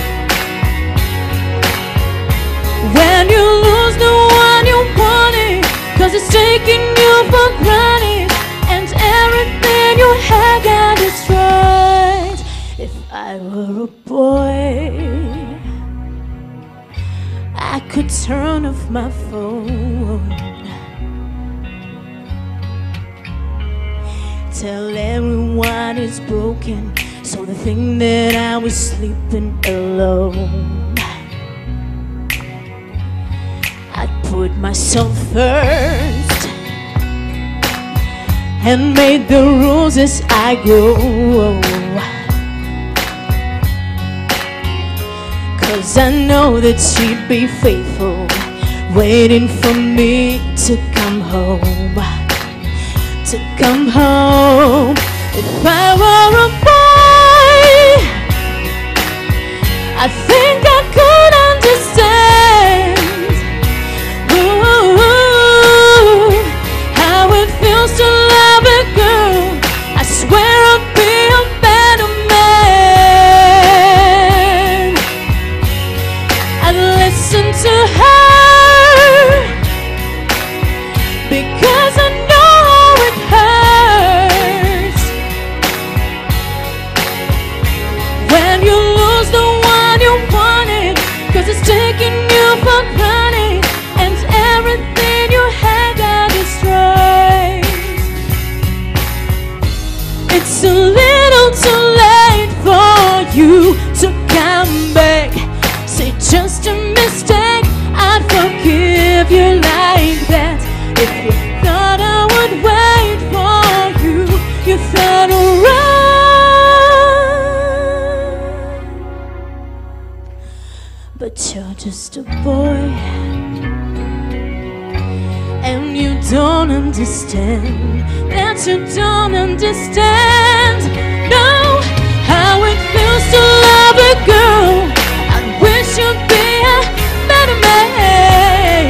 when you lose the one you wanted, cause it's taking you for granted and everything you had got destroyed. If I were a boy, I could turn off my phone, tell everyone it's broken, so they think that I was sleeping alone. I'd put myself first and made the rules as I go, 'cause I know that she'd be faithful, waiting for me to come home, to come home. If I were a boy, I think I could understand ooh, how it feels to love a girl. I swear I'll be a better man. I'd listen to her because I know it hurts when you lose the one you wanted, 'cause it's taking you for granted and everything you had got destroyed. It's a little too late for you to come back. Say just a mistake, I'd forgive you like that. If you thought I would wait for you, you thought alright. But you're just a boy, and you don't understand, that you don't understand. No, how it feels to love a girl. I wish you'd be a better man.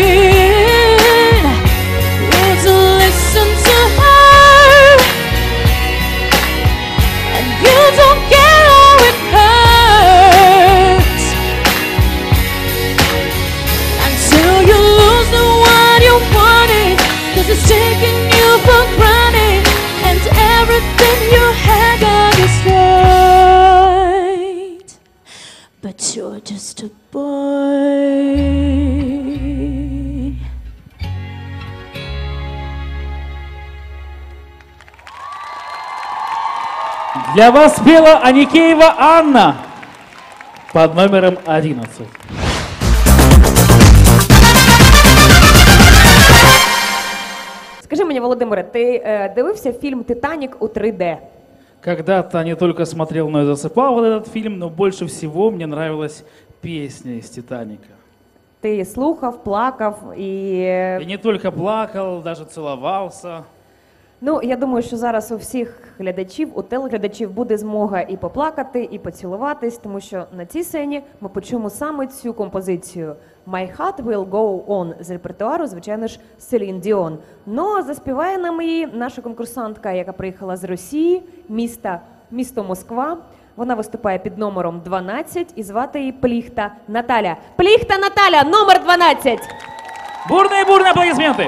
Yeah, to listen to her, and you don't get how it hurts until you lose the one you wanted, 'cause it's taking you for granted and everything you had got destroyed. But you're just a boy.
Для вас пела Аникеева Анна под номером одиннадцать.
Скажи мені, Володимире, ти е, дивився фільм «Титанік» у три де?
Когда-то не только смотрел, но и засыпал вот этот фильм, но больше всего мне нравилась песня из «Титаника».
Ти слухав, плакав і... е,
Я не только плакал, даже целовался.
Ну, я думаю, що зараз у всіх глядачів, у телеглядачів буде змога і поплакати, і поцілуватись, тому що на цій сцені ми почуємо саме цю композицію «My Heart Will Go On» з репертуару, звичайно ж, Селін Діон. Ну, заспіває нам її наша конкурсантка, яка приїхала з Росії, міста, місто Москва. Вона виступає під номером дванадцять і звати її Пліхта Наталя. Пліхта Наталя, номер дванадцять!
Бурные-бурные аплодисменты!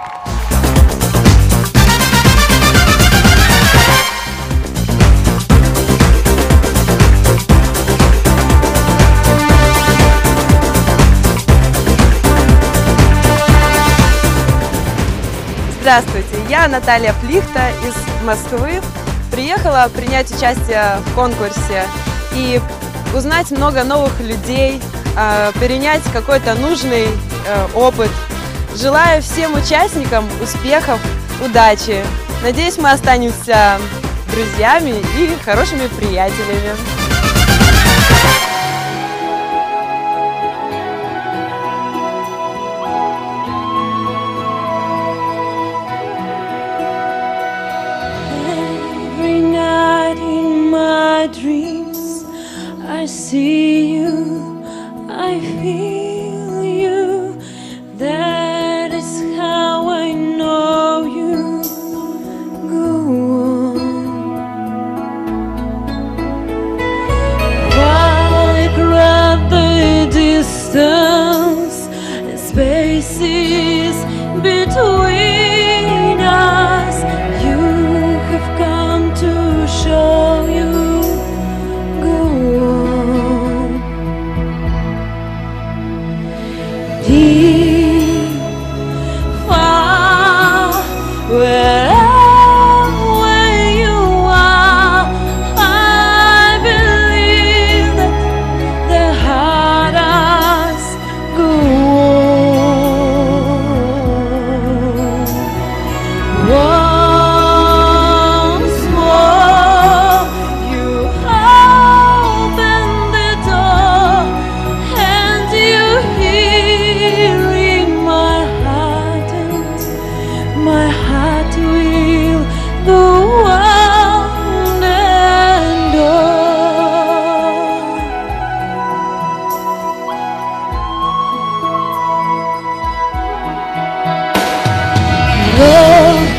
Здравствуйте, я Наталья Плихта из Москвы. Приехала принять участие в конкурсе и узнать много новых людей, перенять какой-то нужный опыт. Желаю всем участникам успехов, удачи. Надеюсь, мы останемся друзьями и хорошими приятелями.
Dreams, I see you, I feel you. That is how I know you. Go on. While I grab the distance, the spaces between us, you have come to show you.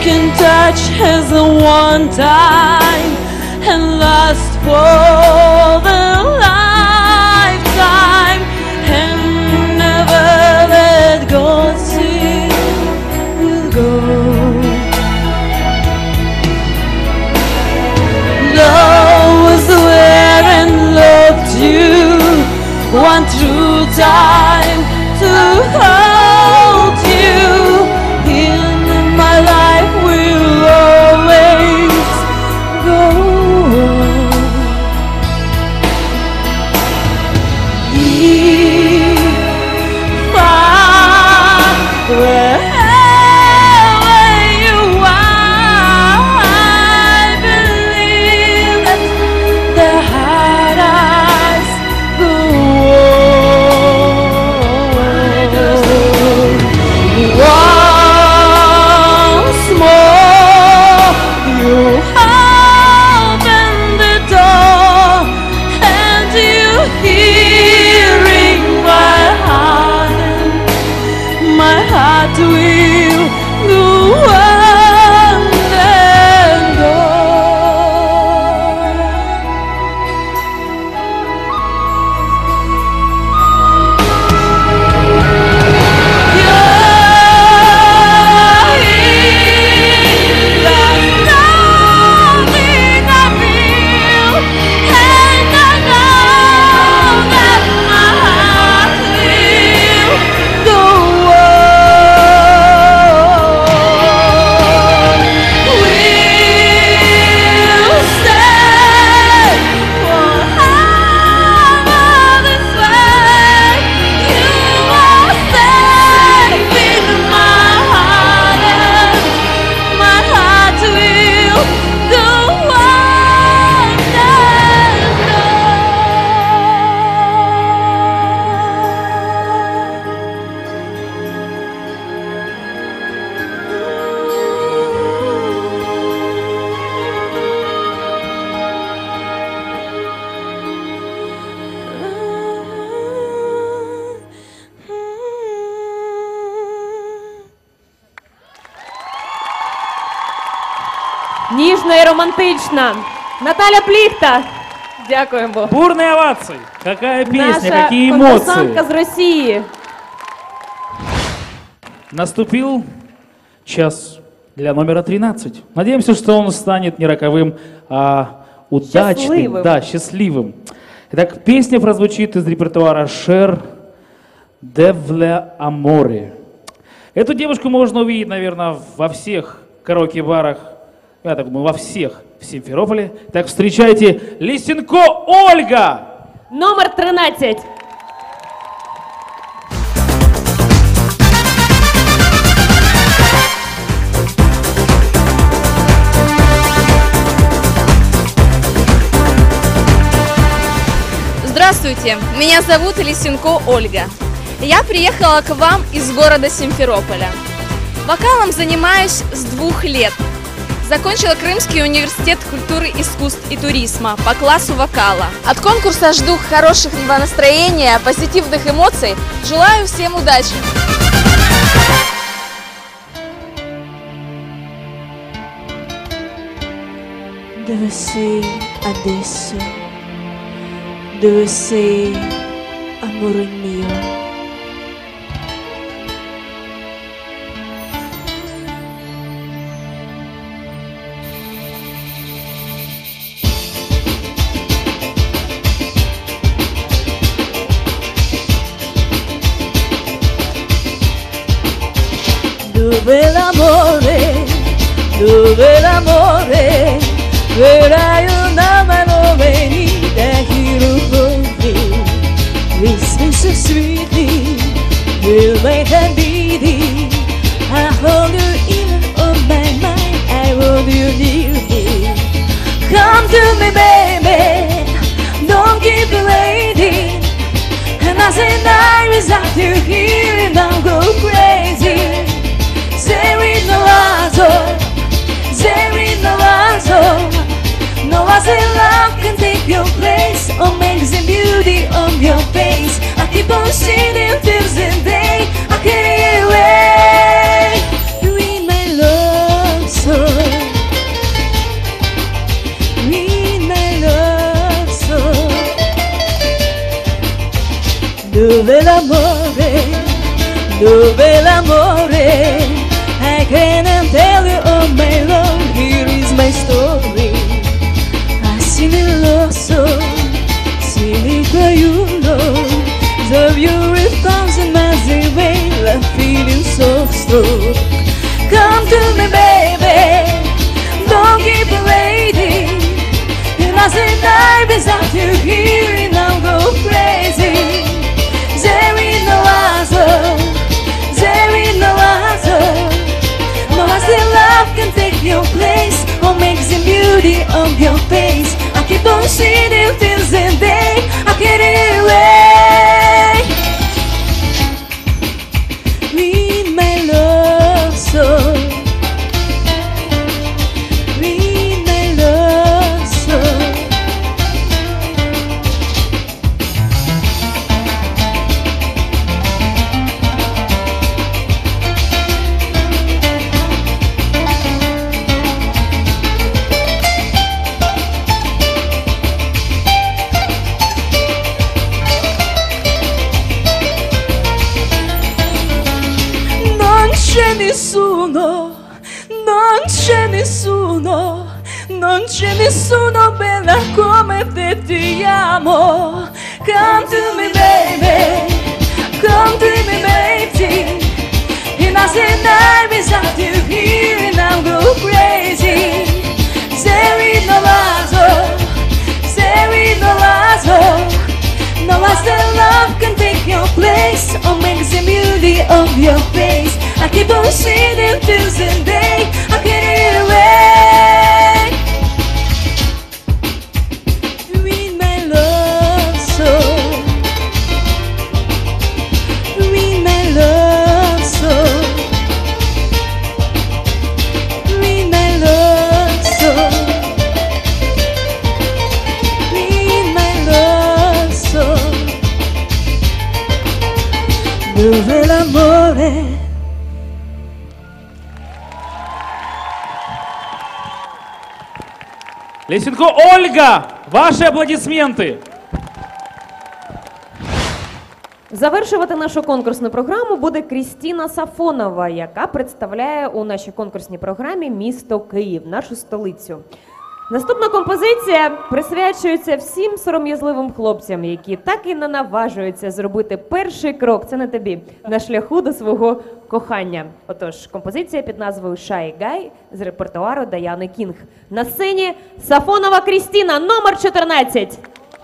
can touch as a one time and last for the lifetime and never let go till you go. Love was there and loved you one true time to hold you in my life will always go on. If I, wherever you are, I believe that the hard eyes go once more. You open the door and you hearing my heart, and my heart will go on and
Ніжна і романтична. Наталя Пліхта. Дякуємо.
Бурные овации. Какая песня,
Наша
какие
конкурсантка
эмоции.
з Росії.
Наступил час для номера тринадцать. Надеемся, что он станет не роковым, а удачным.
Счастливым.
Да, счастливым. Итак, песня прозвучит из репертуара Шер «Девле Аморе». Эту девушку можно увидеть, наверное, во всех караоке-барах, я так думаю, во всех в Симферополе. Так, встречайте Лисенко Ольга!
Номер тринадцять.
Здравствуйте, меня зовут Лисенко Ольга. Я приехала к вам из города Симферополя. Вокалом занимаюсь с двух лет. Закончила Крымский университет культуры, искусств и туризма по классу вокала. От конкурса жду хорошего настроения, позитивных эмоций. Желаю всем удачи!
Dove sei adesso? Dove sei, amore mio? Dove l'amore, dove l'amore, vedrai una mano venire here for me. This is so sweetly, will make them beating. I hold you in on my mind, I want you near me. Come to me, baby, don't keep waiting. And I say night is after here and I'll go crazy. Serino lazo, serino lazo. No one's in love can take your place or makes the beauty of your face. I keep on singing till the day I can't get away. You read my love dove l'amore, dove l'amore. I cannot tell you all my love, here is my story. Asimiloso, silicaiulo, the view is thousand miles away, I'm feeling so strong. Come to me, baby, don't keep waiting. Last night without you here and I'll go crazy. There is no answer, there is no answer. No other love can take your place or make the beauty of your face. I keep on seeing it till the day I get it away. Read my love song. Nessuno, non c'è nessuno, non c'è nessuno bella come te, ti amo. Come to me, baby, come to me, baby. And I say night without you here and I'll go crazy. There is no answer, there is no answer. No other love can take your place or make the beauty of your face. I keep on seeing it till the day I get it away. Read my love song. Read my love song. Read my love song. Read my love song. Dove l'amore.
Лесенко Ольга, ваші аплодисменти.
Завершувати нашу конкурсну програму буде Крістіна Сафонова, яка представляє у нашій конкурсній програмі місто Київ, нашу столицю. Наступна композиція присвячується всім сором'язливим хлопцям, які так і не наважуються зробити перший крок, це не тобі, на шляху до свого кохання. Отож, композиція під назвою «Shy Guy» з репертуару Даяни Кінг. На сцені Сафонова Крістіна, номер чотирнадцять.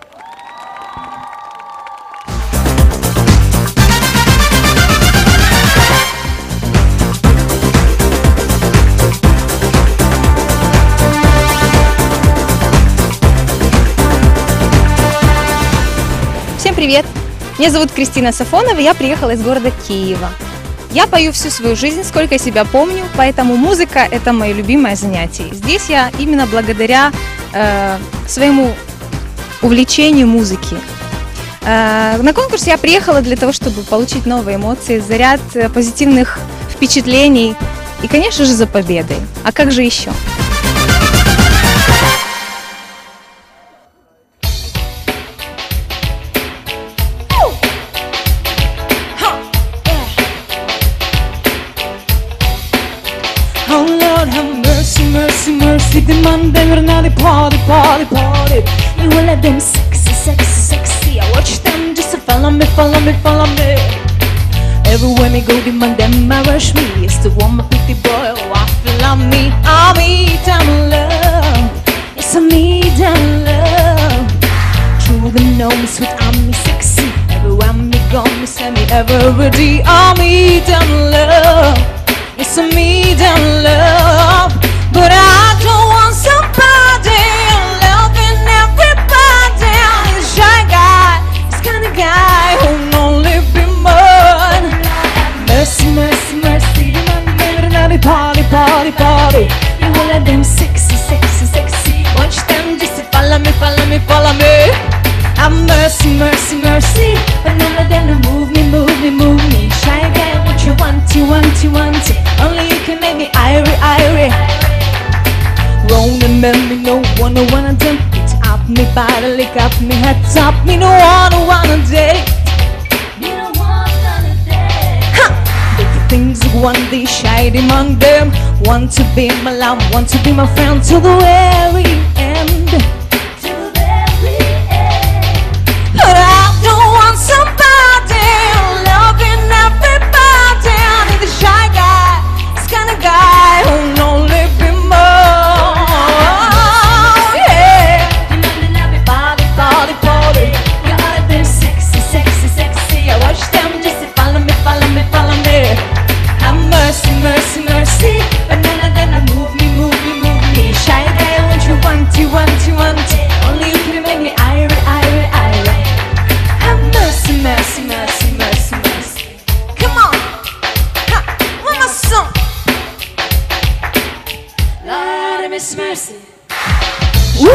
Всем привет! Меня зовут Кристина Сафонова, я приехала из города Киева. Я пою всю свою жизнь, сколько себя помню, поэтому музыка – это мое любимое занятие. Здесь я именно благодаря э, своему увлечению музыки. Э, на конкурс я приехала для того, чтобы получить новые эмоции, заряд позитивных впечатлений и, конечно же, за победой. А как же еще?
Oh Lord, have mercy, mercy, mercy. The Monday we're not a party, party, party. You will let them sexy, sexy, sexy. I watch them just to follow me, follow me, follow me. Everywhere me go, the man them I rush me. It's the one my pretty boy, oh I feel on me. I'm me down love. It's a me down love. True the know me sweet, I'm me sexy. Everywhere me go, me send me everybody. I'm me down love. It's a me down love, but I don't want somebody loving everybody. He's a shy guy, this kind of guy who'll only be mine. Mercy, mercy, mercy, the man never not a party, party, party. You will let them sexy, sexy, sexy. Watch them just to follow me, follow me, follow me. Have mercy, mercy, mercy, but none of them to move me, move me, move me. Shy guy, what you want, you want, you want it. Only you can make me irie, irie. Roll and bend me, no one, no one of them. It's up me body, lick up me head top. Me no one, no one a day. right among them. Want to be my love, want to be my friend to the very end. To the very end. But I don't want somebody loving everybody. I need a shy guy, this kind of guy who'll only be more. Yeah. Demanding everybody, body, body. You gotta be sexy, sexy, sexy. I watch them just say, follow me, follow me, follow me. Have mercy, mercy, mercy. But none of them move me, move me, move me. Shy guy, won't you want, you want, you want. Only you can make me irie, irie, irie. Have mercy, mercy, mercy, mercy, mercy. Come on, ha, one more song. Lord have Miss mercy. Woo,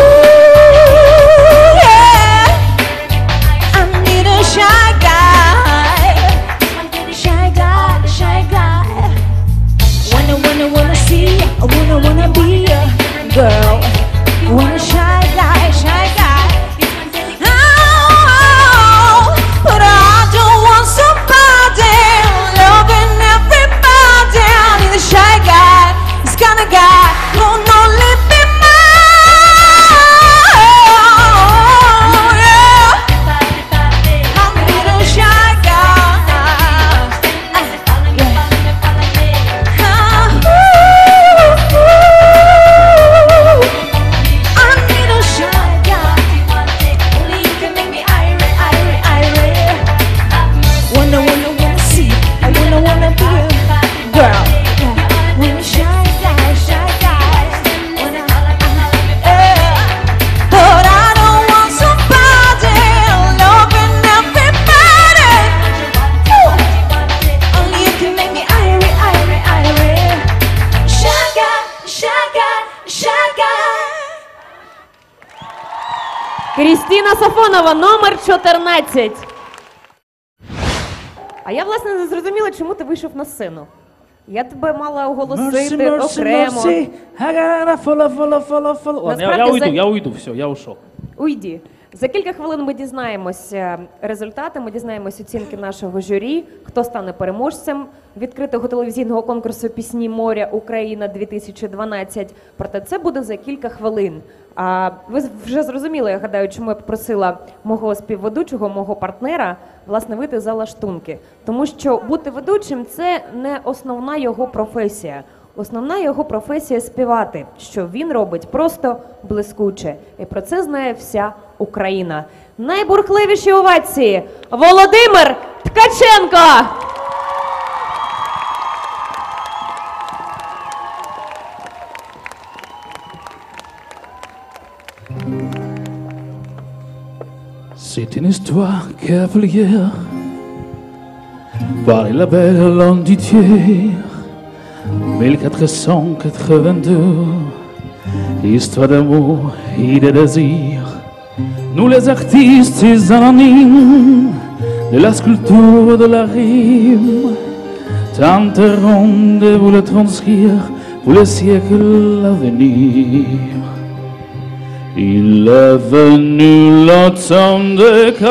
yeah. I need a shy guy. I need a shy guy, shy guy. Wanna, wanna, wanna see, I wanna, wanna be a girl. Wanna shy guy, shy guy. Oh, but I don't want somebody loving everybody. I need a shy guy, this kind of guy won't only be
Крістіна Сафонова, номер чотирнадцять. А я, власне, не зрозуміла, чому ти вийшов на сцену. Я тебе мала оголосити
Мерсі, мерсі,
окремо.
мерсі. Ага, фола, фола, фола, фола. Ладно, я, я
Насправді,
уйду,
за-
я уйду, все, я ушел.
Уйди. За кілька хвилин ми дізнаємося результати, ми дізнаємось оцінки нашого журі, хто стане переможцем відкритого телевізійного конкурсу «Пісні моря Україна дві тисячі дванадцять». Проте це буде за кілька хвилин. А ви вже зрозуміли, я гадаю, чому я попросила мого співведучого, мого партнера, власне, вийти за лаштунки. Тому що бути ведучим – це не основна його професія. Основна його професія – співати, що він робить просто блискуче. І про це знає вся Україна. Найбурхливіші овації – Володимир Ткаченко!
C'est une histoire cavalière, par la belle longitude, mille quatre cent quatre-vingt-deux, histoire d'amour et de désir. Nous les artistes anonymes de la sculpture de la rime, tenterons de vous le transcrire pour les siècles à venir. Il est venu le temps de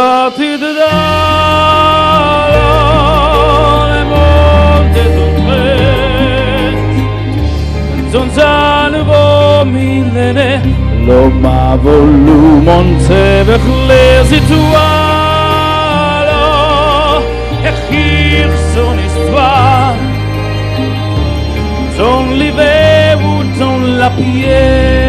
cathédrale, les monts étonnés, dans un nouveau millénaire, l'homme a voulu monter vers les étoiles, écrire son histoire, dans l'hiver ou dans la pierre.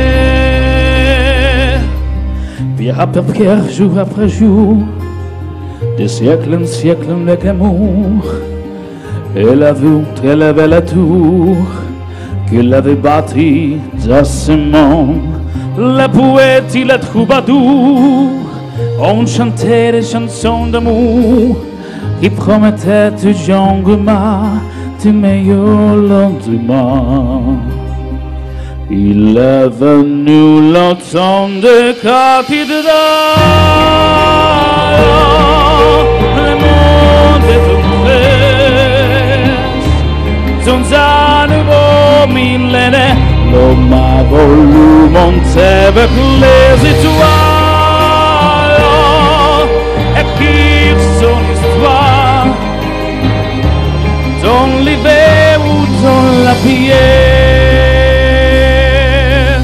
Pierre après pierre, jour après jour, de siècle en siècle avec amour, elle a vu très la belle tour qu'il avait bâtie d'assement. Les poètes et les troubadours ont chanté des chansons d'amour qui promettaient toujours de meilleurs lendemains. Il est venu le temps de cathédrale, le monde est ouvert, dans un nouveau millénaire, l'homme a voulu monter vers les étoiles, écrire son histoire, dans l'hiver ou dans la pierre.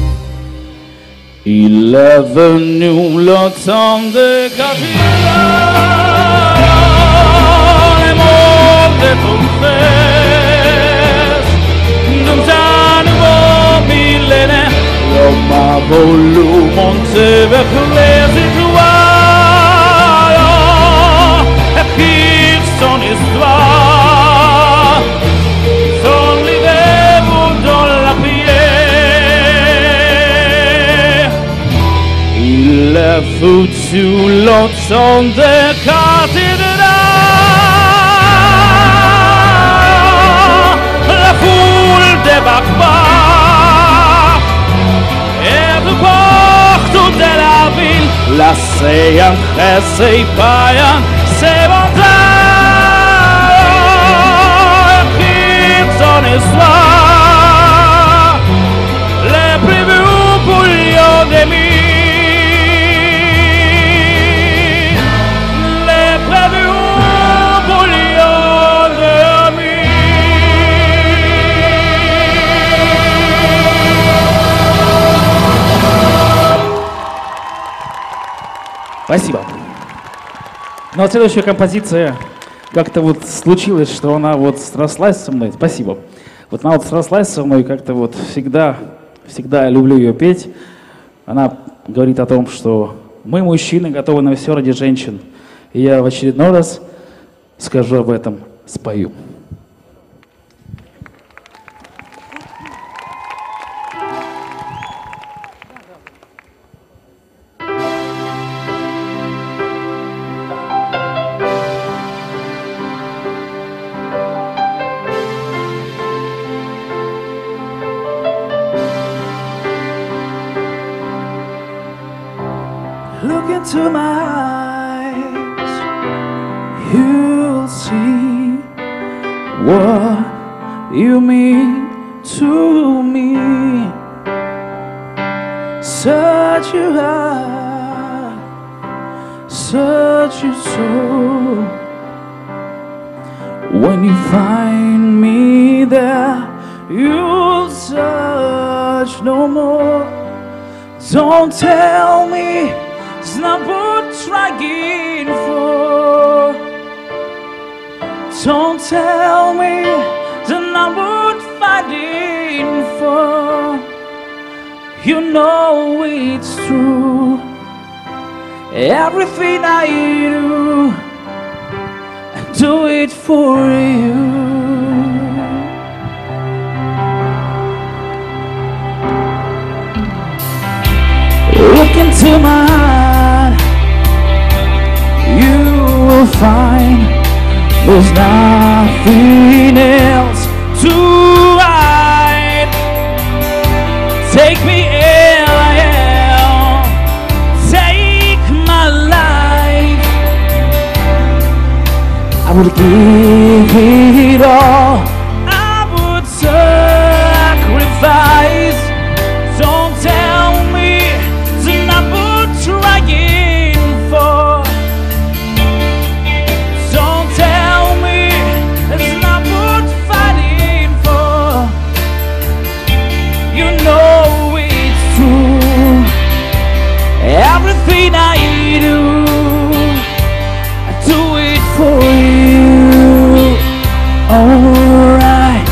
Il est venu le temps de capitale, les mots de ton frère, dans un nouveau millénaire, l'homme a voulu monter vers les étoiles, écrire son histoire, son livre dans la prière. Il a foutu longtemps de cathédrale, la foule débarque pas, et de partout de la ville, la séance ses païens, ses montagnes, écrire son histoire, les prévus pour Lyon des mille. Спасибо. Ну а следующая композиция, как-то вот случилось, что она вот срослась со мной. Спасибо. Вот она вот срослась со мной, как-то вот всегда, всегда я люблю ее петь. Она говорит о том, что мы, мужчины, готовы на все ради женщин. И я в очередной раз скажу об этом, спою.
Look into my eyes, you'll see what you mean to me. Search your heart, search your soul. When you find me there, you'll search no more. Don't tell me it's not worth trying for. Don't tell me it's not worth fighting for. You know it's true. Everything I do, I do it for you. Look into my heart, you will find there's nothing else to hide. Take me in, I am. Take my life. I would give it all. I would sacrifice. Don't tell me it's not worth trying for. Don't tell me it's not worth fighting for. You know it's true. Everything I do, I do it for you. Alright.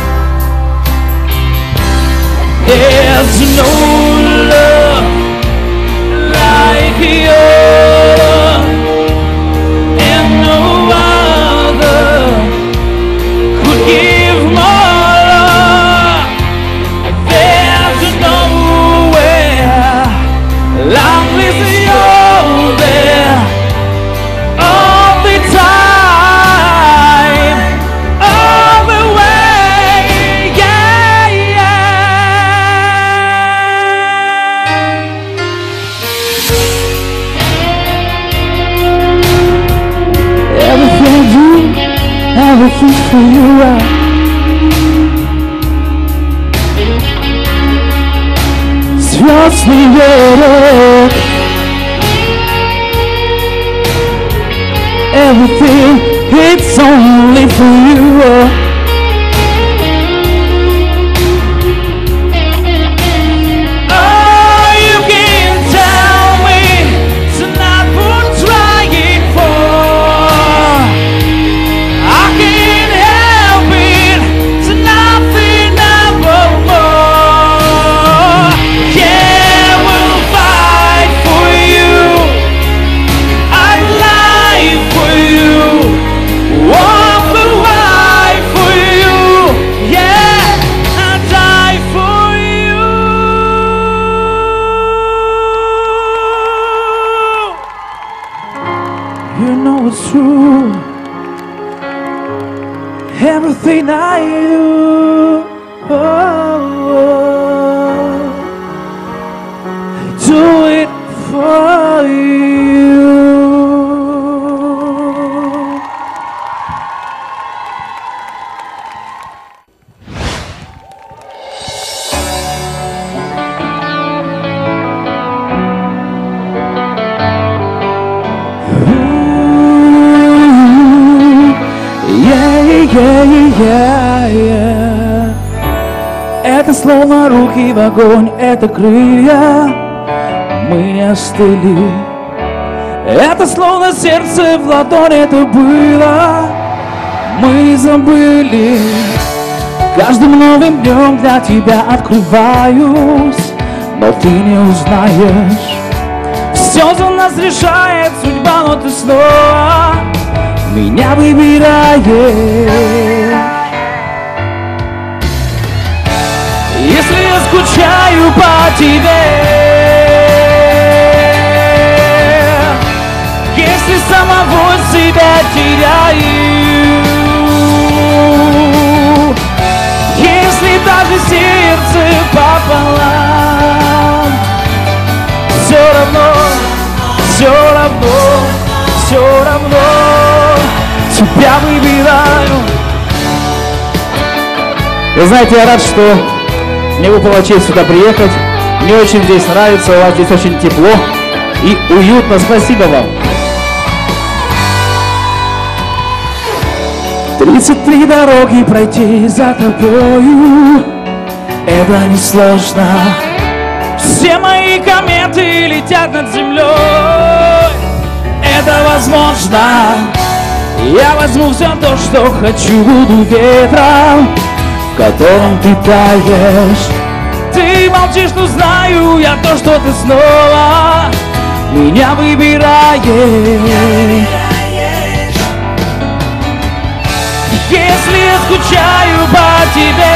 There's no love like yours, and no other could give more love. There's nowhere long as you're there, all the time, all the way, yeah, yeah. Everything I do, everything for you, right? Just leave it. Everything, it's only for you. everything I do, oh, do it for you. Yeah, yeah, yeah. Это словно руки в огонь, это крылья, мы не остыли. Это словно сердце в ладонь, это было, мы не забыли. Каждым новым днем для тебя открываюсь, но ты не узнаешь. Все за нас решает судьба, но ты снова меня выбираешь. Если я скучаю по тебе, если самого себя теряю, если даже сердце пополам, все равно, все равно, все равно тебя выбираю.
Вы знаете, я рад, что мне выпала честь сюда приехать. Мне очень здесь нравится, у вас здесь очень тепло и уютно. Спасибо вам.
Тридцать три дороги пройти за тобою, это несложно. Все мои кометы летят над землей, это возможно. Я возьму все то, что хочу, буду ветром, в котором ты таешь. Ты молчишь, но знаю я то, что ты снова меня выбираешь. Если я скучаю по тебе,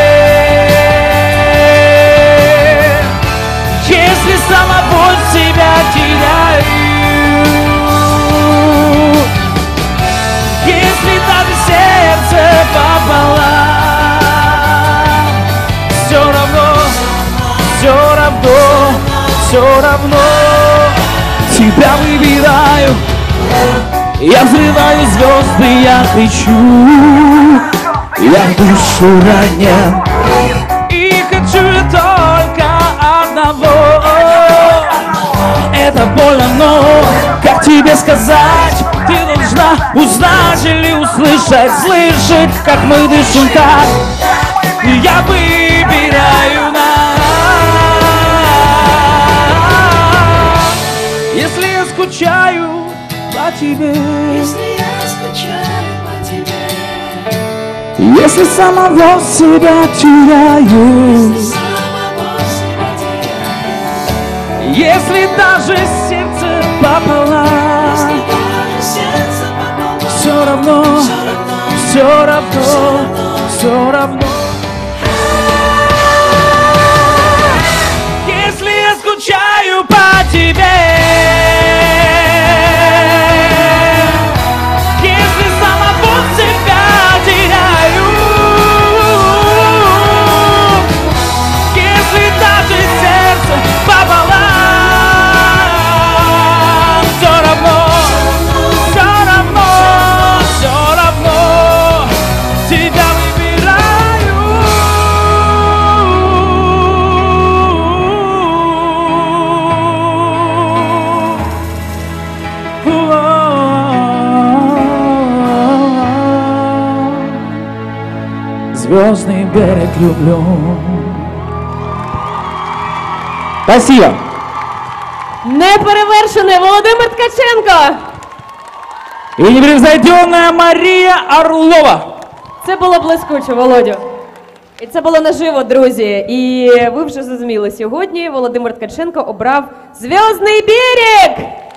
если самого себя теряю, если даже сердце пополам, все равно, все равно, все равно тебя выбираю. Я взрываю звезды, я кричу, я душу ранен и хочу только одного. Это больно, но как тебе сказать? Ты должна узнать или услышать, слышать, как мы дышим так. Я выбираю нас. Если я скучаю по тебе, если я скучаю по тебе, если самого себя теряю, если даже сердце пополам, все равно, все равно, все равно. Если я скучаю по тебе, если самого себя теряю, если даже сердце пополам, все равно, все равно, все равно тебя выбираю. Звездный берег люблю.
Спасибо.
Неперевершений Володимир Ткаченко.
И непревзойденная Марія Орлова.
Це було блискуче, Володю. І це було наживо, друзі. І ви вже зрозуміли, сьогодні Володимир Ткаченко обрав «Зв'язний берег».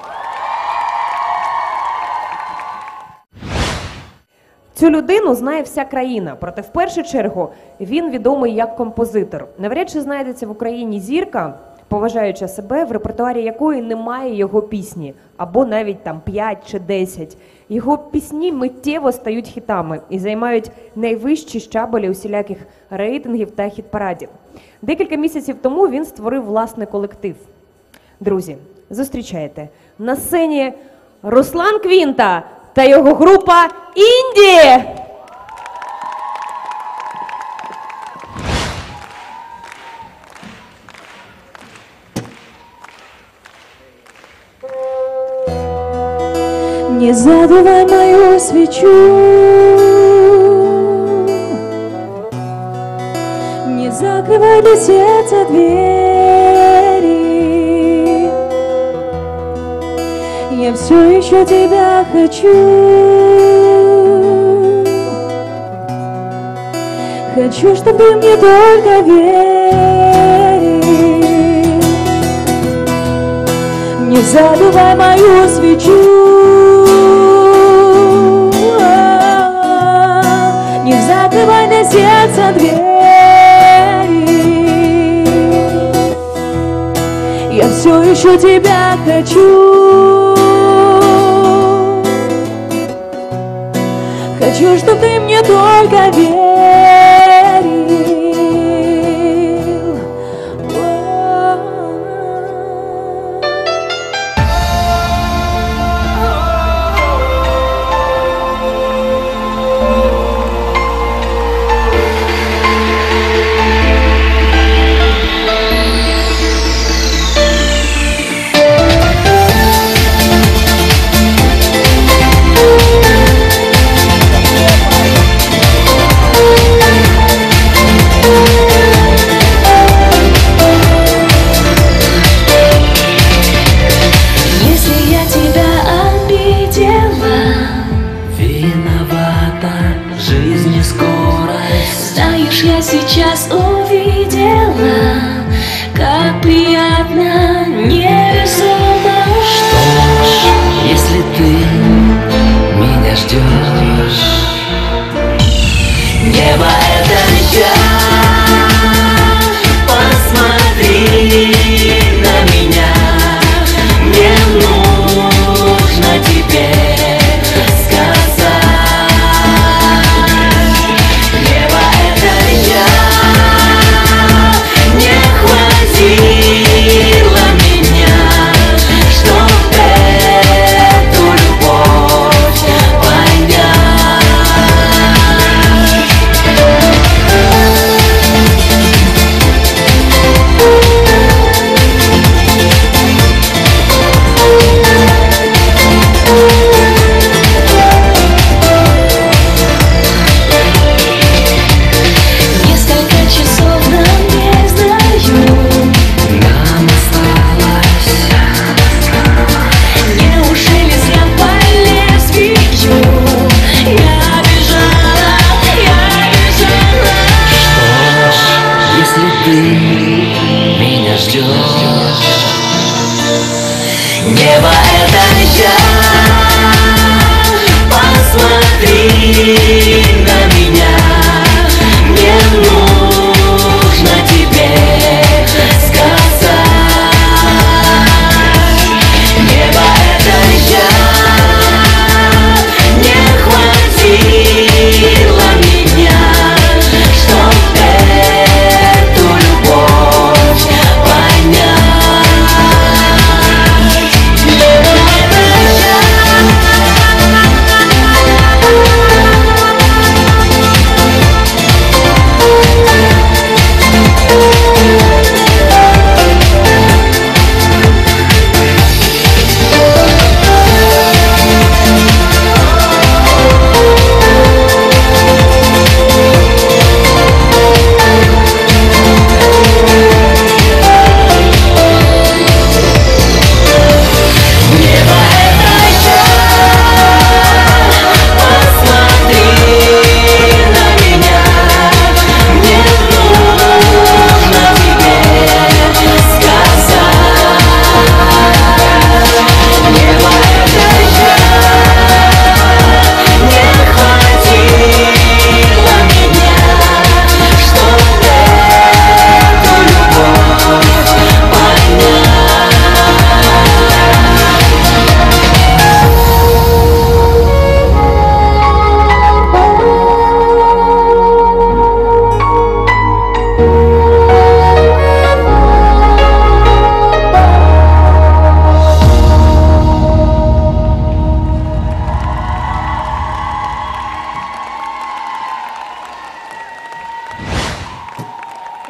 Цю людину знає вся країна, проте в першу чергу він відомий як композитор. Навряд чи знайдеться в Україні зірка, поважаюча себе, в репертуарі якої немає його пісні, або навіть там п'ять чи десять. Його пісні миттєво стають хітами і займають найвищі щабелі усіляких рейтингів та хіт-парадів. Декілька місяців тому він створив власний колектив. Друзі, зустрічайте, на сцені Руслан Квінта та його група «Інді».
Не задувай мою свечу, не закрывай для сердца двери. Я все еще тебя хочу, хочу, чтобы ты мне только верил. Не задувай мою свечу, не закрывай для сердца двери. Я все еще тебя хочу, хочу, чтобы ты мне только верил.
Я сейчас увидела, как приятно, невесомо.
Что ж, если ты меня ждешь, небо это я, посмотри на меня, мне нужно теперь сказать. Небо это я, не хватило меня, чтоб эту любовь понять.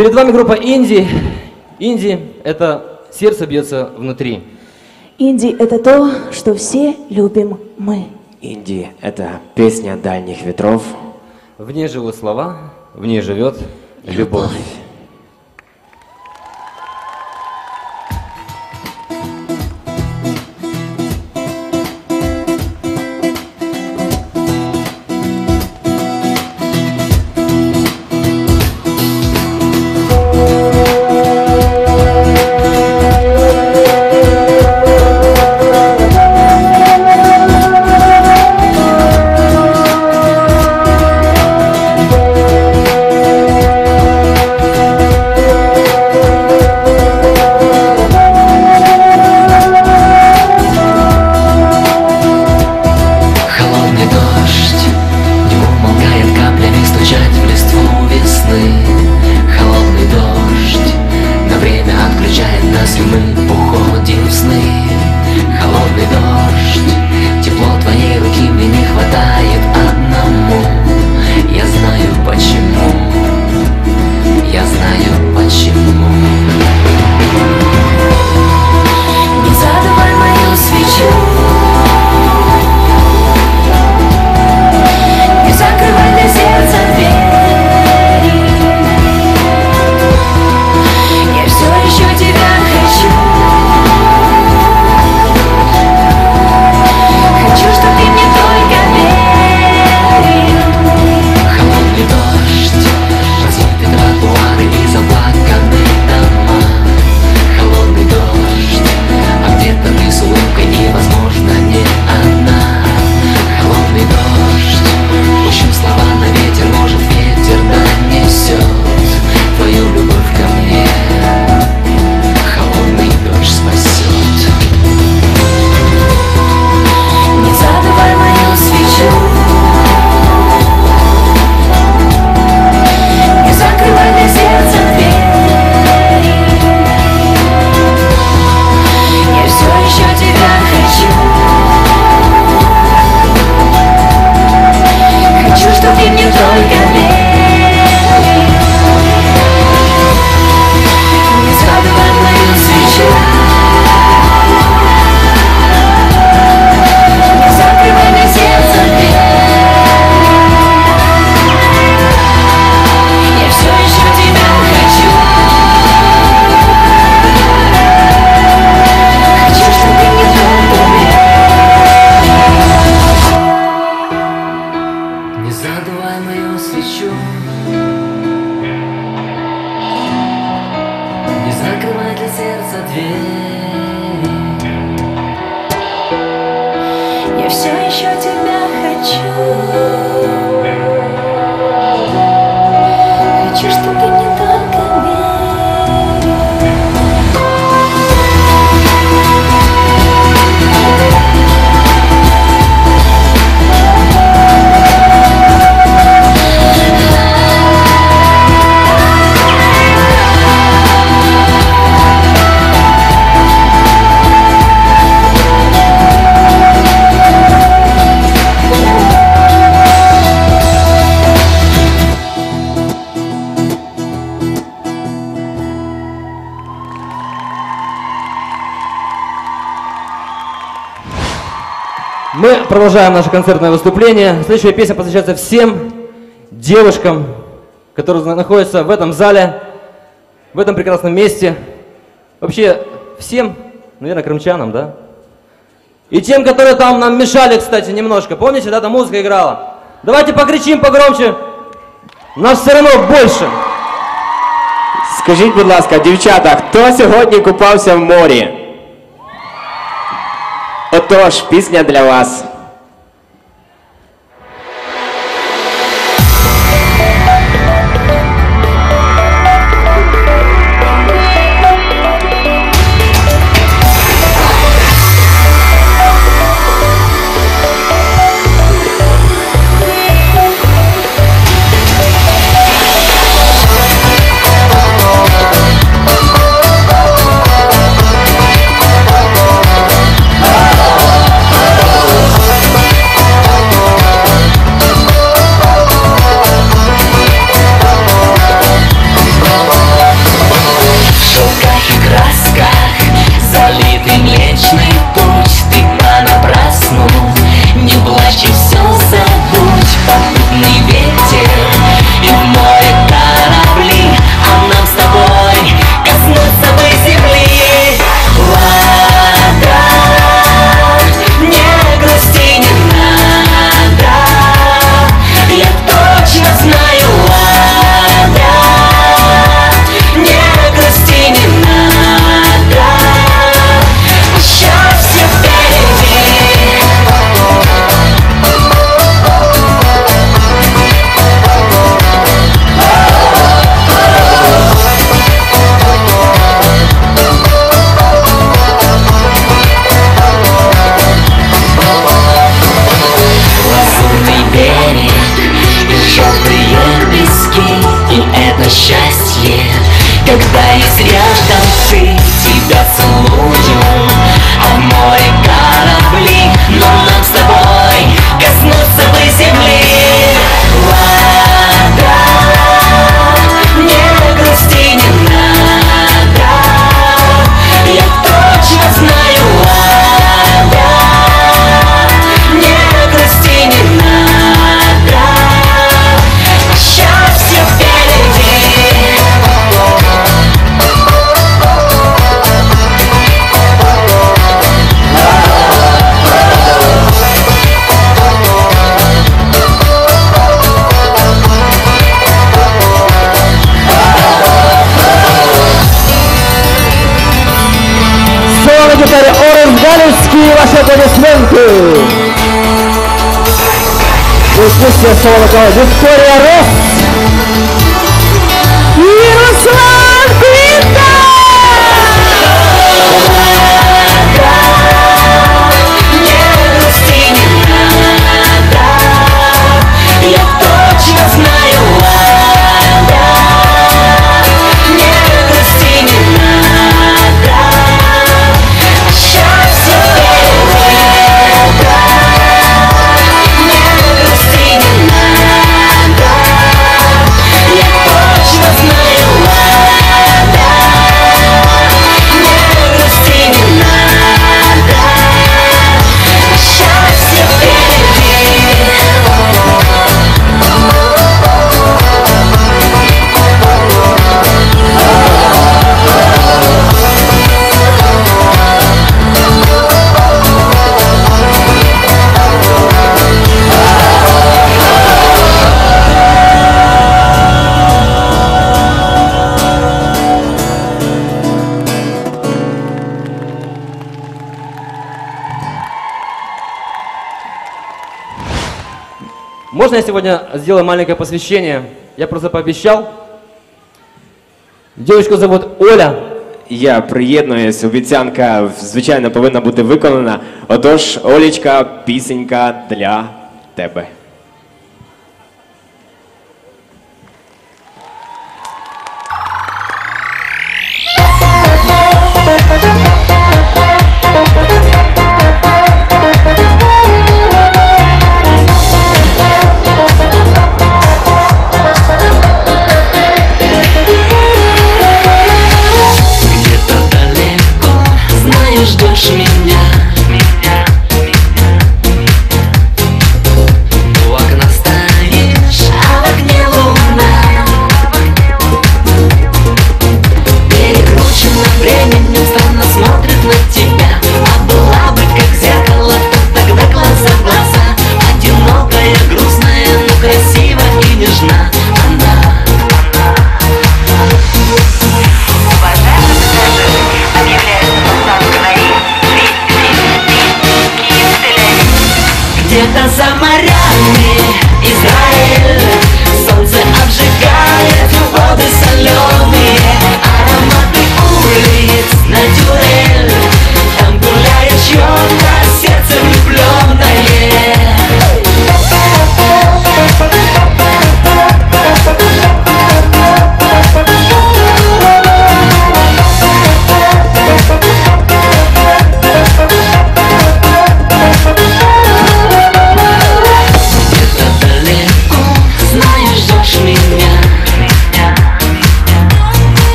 Перед вами группа «Инди». «Инди» — это сердце бьется внутри.
Инди — это то, что все любим мы.
«Инди» — это песня дальних ветров.
В ней живут слова, в ней живет любовь. Мы продолжаем наше концертное выступление. Следующая песня посвящается всем девушкам, которые находятся в этом зале, в этом прекрасном месте. Вообще всем, наверное, крымчанам, да? И тем, которые там нам мешали, кстати, немножко. Помните, да, там музыка играла? Давайте покричим погромче. Нас все равно больше.
Скажіть, будь ласка, дівчата, хто сьогодні купався в морі? Отож, пісня для вас.
Oh счастье, когда есть рядом ты, тебя целую. А в море корабли, но нам с тобой коснуться бы земли. Вода, не грусти не надо, я точно знаю. Вода, не грусти не надо, счастье впереди.
Соло на гитаре Орен Галицкий, ваши аплодисменты. Услышьте соло на клаве Виктория Росс и Руслан Пинта.
Не грусти не надо, я точно знаю. Вода, не грусти не надо, счастье впереди. Не грусти не надо, я точно знаю. Вода, не грусти не надо, счастье впереди.
Можно я сегодня сделаю маленькое посвящение? Я просто пообещал. Девочку зовут Оля.
Я приєднуюсь, обіцянка, звичайно, повинна бути виконана. Отож, Олечка, пісенька для тебе.
Где-то далеко, знаю, ждешь меня.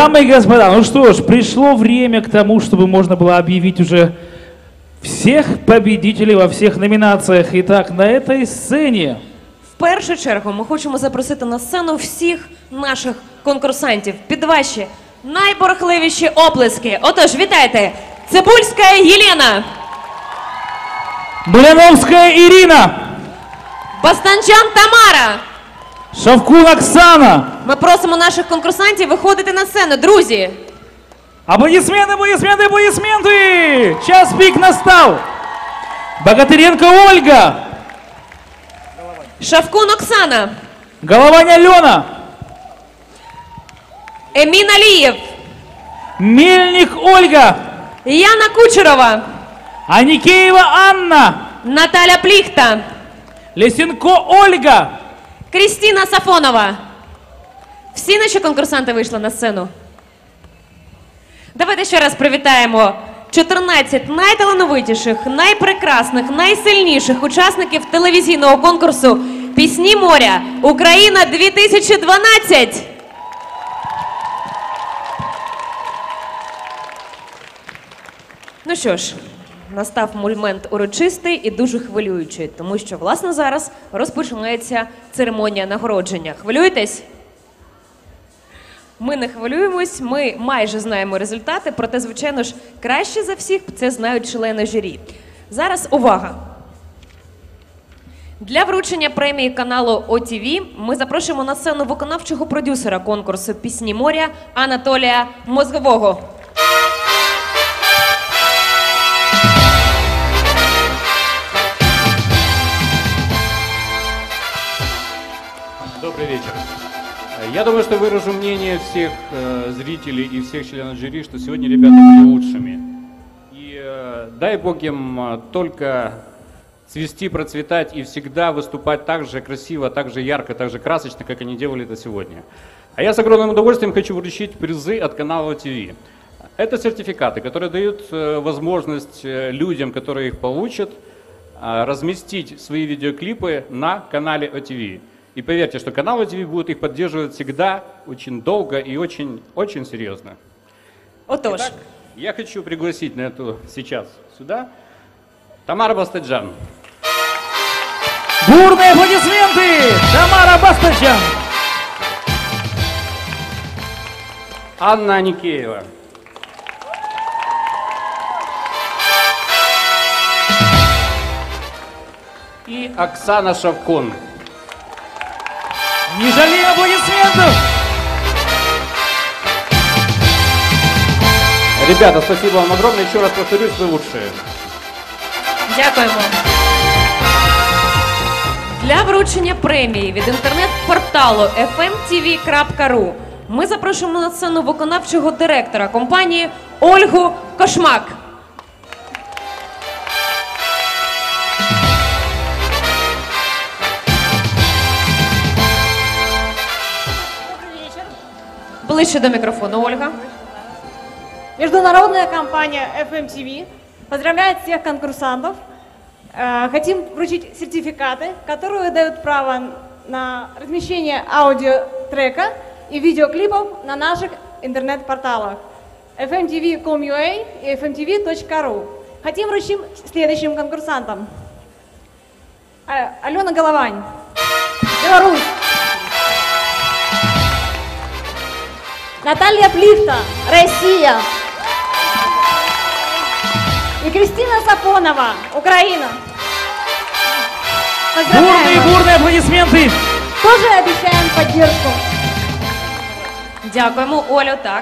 Дамы и господа, ну что ж, пришло время к тому, чтобы можно было объявить уже всех победителей во всех номинаціях. Итак, на этой сцене
В першу чергу ми хочемо запросити на сцену всіх наших конкурсантів під ваші найборхливіші оплески. Отож, вітайте! Цибульська Єлена!
Мляновская Ирина,
Бастанчан Тамара!
Шавкун Оксана.
Ми просимо наших конкурсантів виходити на сцену, друзі!
Аплодисменты, аплодисменты, аплодисменты! Час пик настал! Богатыренко Ольга!
Шавкун Оксана!
Головань Алена!
Емін Алієв!
Мельник Ольга!
Яна Кучерова!
Аникеева Анна!
Наталя Пліхта!
Лесенко Ольга!
Крістіна Сафонова! Всі наші конкурсанти вийшли на сцену. Давайте ще раз привітаємо чотирнадцять найталановитіших, найпрекрасних, найсильніших учасників телевізійного конкурсу «Пісні моря. Україна дві тисячі дванадцять». Ну що ж, настав момент урочистий і дуже хвилюючий, тому що, власне, зараз розпочинається церемонія нагородження. Хвилюєтесь? Ми не хвилюємось, ми майже знаємо результати, проте, звичайно ж, краще за всіх це знають члени журі. Зараз увага! Для вручення премії каналу О Ті Ві ми запрошуємо на сцену виконавчого продюсера конкурсу «Пісні моря» Анатолія Мозгового.
Добрый вечер. Я думаю, что выражу мнение всех э, зрителей и всех членов жюри, что сегодня ребята были лучшими. И э, дай Бог им э, только цвести, процветать и всегда выступать так же красиво, так же ярко, так же красочно, как они делали это сегодня. А я с огромным удовольствием хочу вручить призы от канала О Ти Ви. Это сертификаты, которые дают э, возможность э, людям, которые их получат, э, разместить свои видеоклипы на канале О Ти Ви. И поверьте, что канал О Ти Ви будет их поддерживать всегда, очень долго и очень, очень серьезно.
Отож.
Итак, я хочу пригласить на эту сейчас сюда Тамара Бастаджан.
Бурные аплодисменты! Тамара Бастаджан!
Анна Аникеева. И Оксана Шавкун.
Не жалеем аплодисментов!
Ребята, спасибо вам огромное. Еще раз повторюсь, вы лучшие.
Дякуємо. Для вручення премії від інтернет-порталу еф ем ті ві крапка ру ми запрошуємо на сцену виконавчого директора компанії Ольгу Кошмак. Ближче до микрофона, Ольга.
Международная компания эф эм ти ви поздравляет всех конкурсантов. Э, Хотим вручить сертификаты, которые дают право на размещение аудиотрека и видеоклипов на наших интернет-порталах эф эм ти ви точка ком точка ю а и эф эм ти ви точка ру. Хотим вручить следующим конкурсантам. Э, Алена Головань, Беларусь. Наталья Плихта, Россия. И Кристина Сафонова, Украина.
Бурные, бурные аплодисменты!
Тоже обещаем поддержку.
Дякуємо, Олю, так.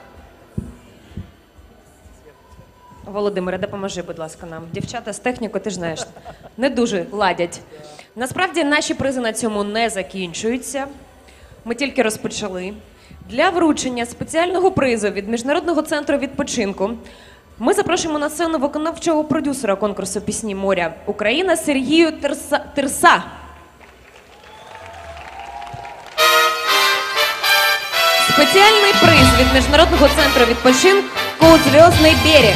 Володимире, допоможи, будь ласка, нам. Дівчата з технікою, ти ж знаєш, не дуже ладять. Насправді, наші призи на цьому не закінчуються. Ми тільки розпочали. Для вручення спеціального призу від Міжнародного центру відпочинку ми запрошуємо на сцену виконавчого продюсера конкурсу «Пісні моря» Україна Сергію Терса. Терса. Спеціальний приз від Міжнародного центру відпочинку «Зв'язний берег».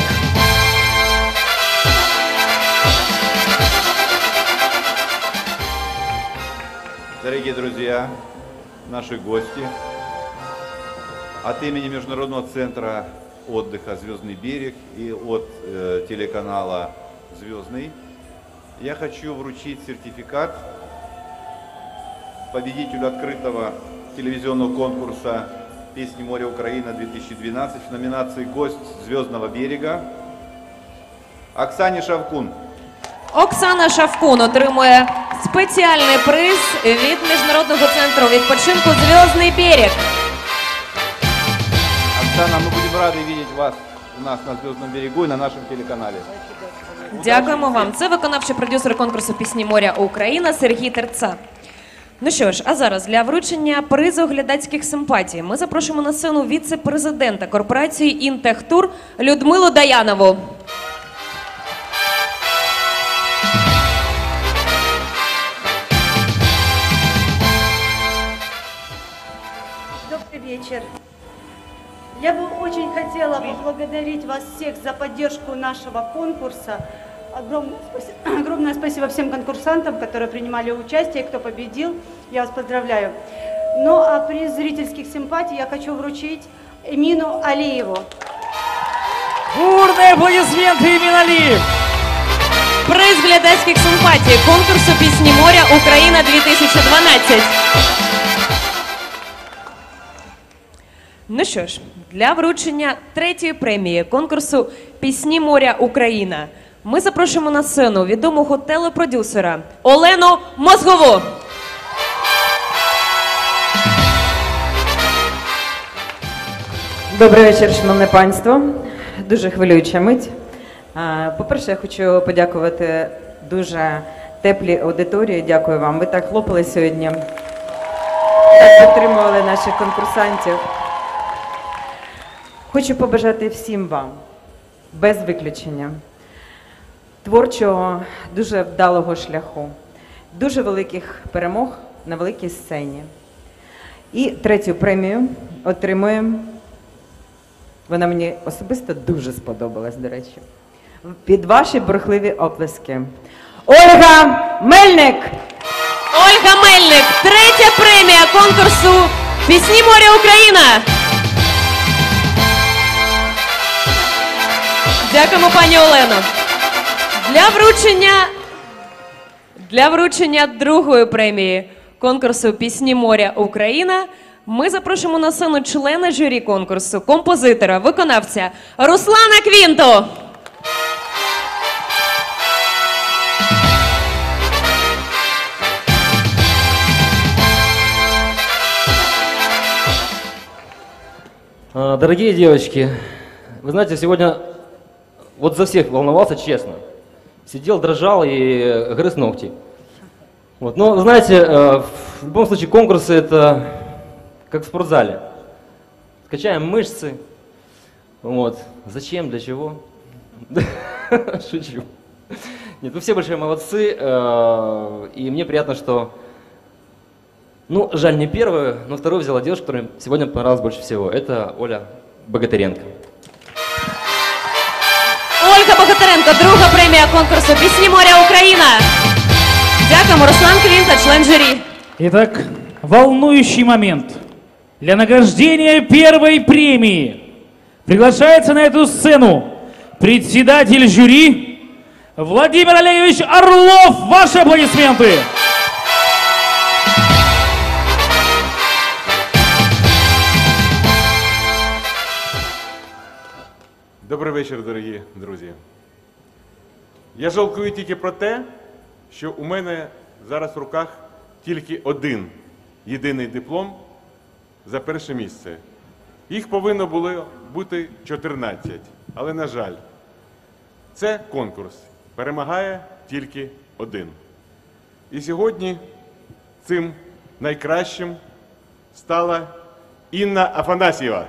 Дорогие друзья, наши гости,
от имени Международного центра отдыха «Звездный берег» и от э, телеканала «Звездный» я хочу вручить сертификат победителю открытого телевизионного конкурса «Песни моря Украина-две тысячи двенадцать» в номинации «Гость Звездного берега» Оксане Шавкун.
Оксана Шавкун отримує спеціальний приз від Міжнародного центру відпочинку «Звездний берег».
Оксана, мы будем рады видеть вас у нас на «Звездном берегу» и на нашем телеканале.
Дякуємо вам. Це виконавчий продюсер конкурсу «Пісні моря Україна» Сергій Терца. Ну що ж, а зараз для вручення призу глядацьких симпатій ми запрошуємо на сцену віце-президента корпорації «Інтехтур» Людмилу Даянову.
Добрый вечер. Я бы очень хотела поблагодарить вас всех за поддержку нашего конкурса. Огромное спасибо, огромное спасибо всем конкурсантам, которые принимали участие, кто победил. Я вас поздравляю. Ну а приз зрительских симпатий я хочу вручить Эмину Алиеву.
Бурные аплодисменты, Эмин Алиев!
Приз глядацьких симпатій конкурсу «Пісні моря Україна-дві тисячі дванадцять». Ну що ж, для вручення третьої премії конкурсу «Пісні моря Україна» ми запрошуємо на сцену відомого телепродюсера Олену Мозгову.
Добрий вечір, шановне панство. Дуже хвилююча мить. А, По-перше, я хочу подякувати дуже теплій аудиторії. Дякую вам. Ви так хлопали сьогодні, так підтримували наших конкурсантів. Хочу побажати всім вам, без виключення, творчого, дуже вдалого шляху, дуже великих перемог на великій сцені. І третю премію отримуємо, вона мені особисто дуже сподобалась, до речі, під ваші бурхливі оплески. Ольга Мельник!
Ольга Мельник, третя премія конкурсу «Пісні моря Україна». Дякуємо, пані Олено. Для вручення, для вручення другої премії конкурсу «Пісні моря Україна» ми запрошуємо на сцену члена журі конкурсу, композитора, виконавця Руслана Квінту.
Дорогие девочки, вы знаете, сегодня вот за всех волновался, честно. Сидел, дрожал и грыз ногти. Вот. Но, знаете, в любом случае конкурсы это как в спортзале. Качаем мышцы. Вот. Зачем, для чего? Шучу. Нет, вы все большие молодцы. И мне приятно, что... Ну, жаль, не первую, но вторую взяла девушка, которая сегодня понравилась больше всего. Это Оля Богатыренко.
Ольга Богатыренко, друга премія конкурсу «Пісні моря Україна». Дякуємо, Руслан Квінта, член жюри.
Итак, волнующий момент. Для награждения первой премии приглашается на эту сцену председатель жюри Владимир Олегович Орлов. Ваши аплодисменты.
Добрий вечір, дорогі друзі. Я жалкую тільки про те, що у мене зараз в руках тільки один єдиний диплом за перше місце. Їх повинно було бути чотирнадцять, але, на жаль, це конкурс. Перемагає тільки один. І сьогодні цим найкращим стала Інна Афанасьєва.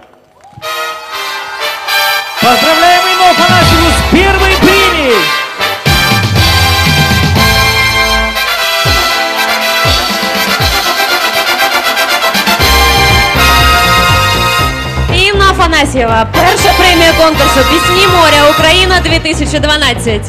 Поздравляем Инну Афанасьеву с первой премией!
Інна Афанасьєва, перша премія конкурсу «Пісні моря Україна-дві тисячі дванадцять».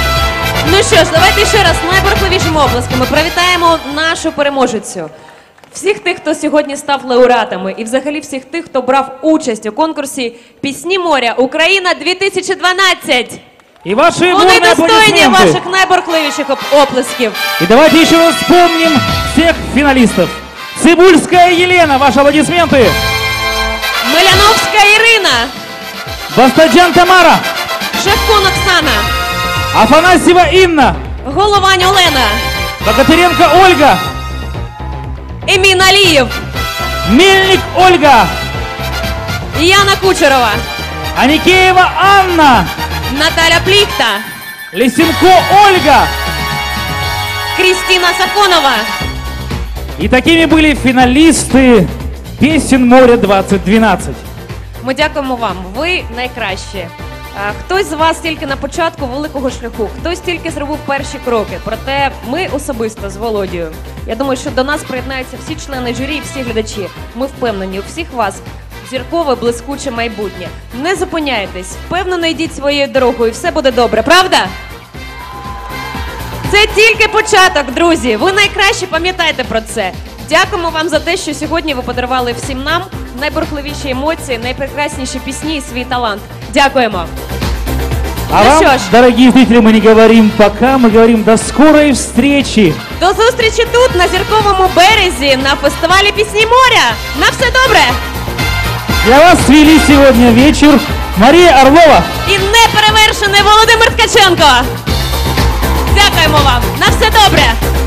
Ну що ж, давайте ще раз найбурхливішими оплесками привітаємо нашу переможецю. всіх тих, хто сьогодні став лауреатами, і взагалі всіх тих, хто брав участь у конкурсі «Пісні моря Україна дві тисячі дванадцять».
И ваши
Вони
бурные
достойні
аплодисменты.
ваших найбурхливіших оп- оплесків.
И давайте еще раз вспомним всех финалистов. Цибульская Елена, ваши аплодисменты.
Миляновська Ірина,
Бастаджан Тамара.
Шевкун Оксана,
Афанасьева Инна.
Головань Олена,
Богатыренко Ольга.
Емін Алієв,
Мельник Ольга.
Яна Кучерова,
Аникеева Анна.
Наталя Пліхта,
Лисенко Ольга.
Крістіна Сафонова.
И такими были финалисты «Песен моря двадцять дванадцять».
Ми дякуємо вам. Ви найкращі. А, Хтось з вас тільки на початку великого шляху, хтось тільки зробив перші кроки. Проте ми особисто з Володією. Я думаю, що до нас приєднаються всі члени журі і всі глядачі. Ми впевнені, у всіх вас зіркове, блискуче майбутнє. Не зупиняйтесь, впевнено йдіть своєю дорогою, і все буде добре, правда? Це тільки початок, друзі. Ви найкраще, пам'ятайте про це. Дякуємо вам за те, що сьогодні ви подарували всім нам найбурхливіші емоції, найпрекрасніші пісні і свій талант. Дякуємо.
А
Ну
вам,
що ж,
дорогие зрители, мы не говорим пока, мы говорим до скорой встречи.
до зустрічі тут, на Зірковому березі, на фестивалі «Пісні моря». На все добре!
Для вас свели сегодня вечер Мария Орлова.
І неперевершений Володимир Ткаченко. Дякуємо вам. На все добре!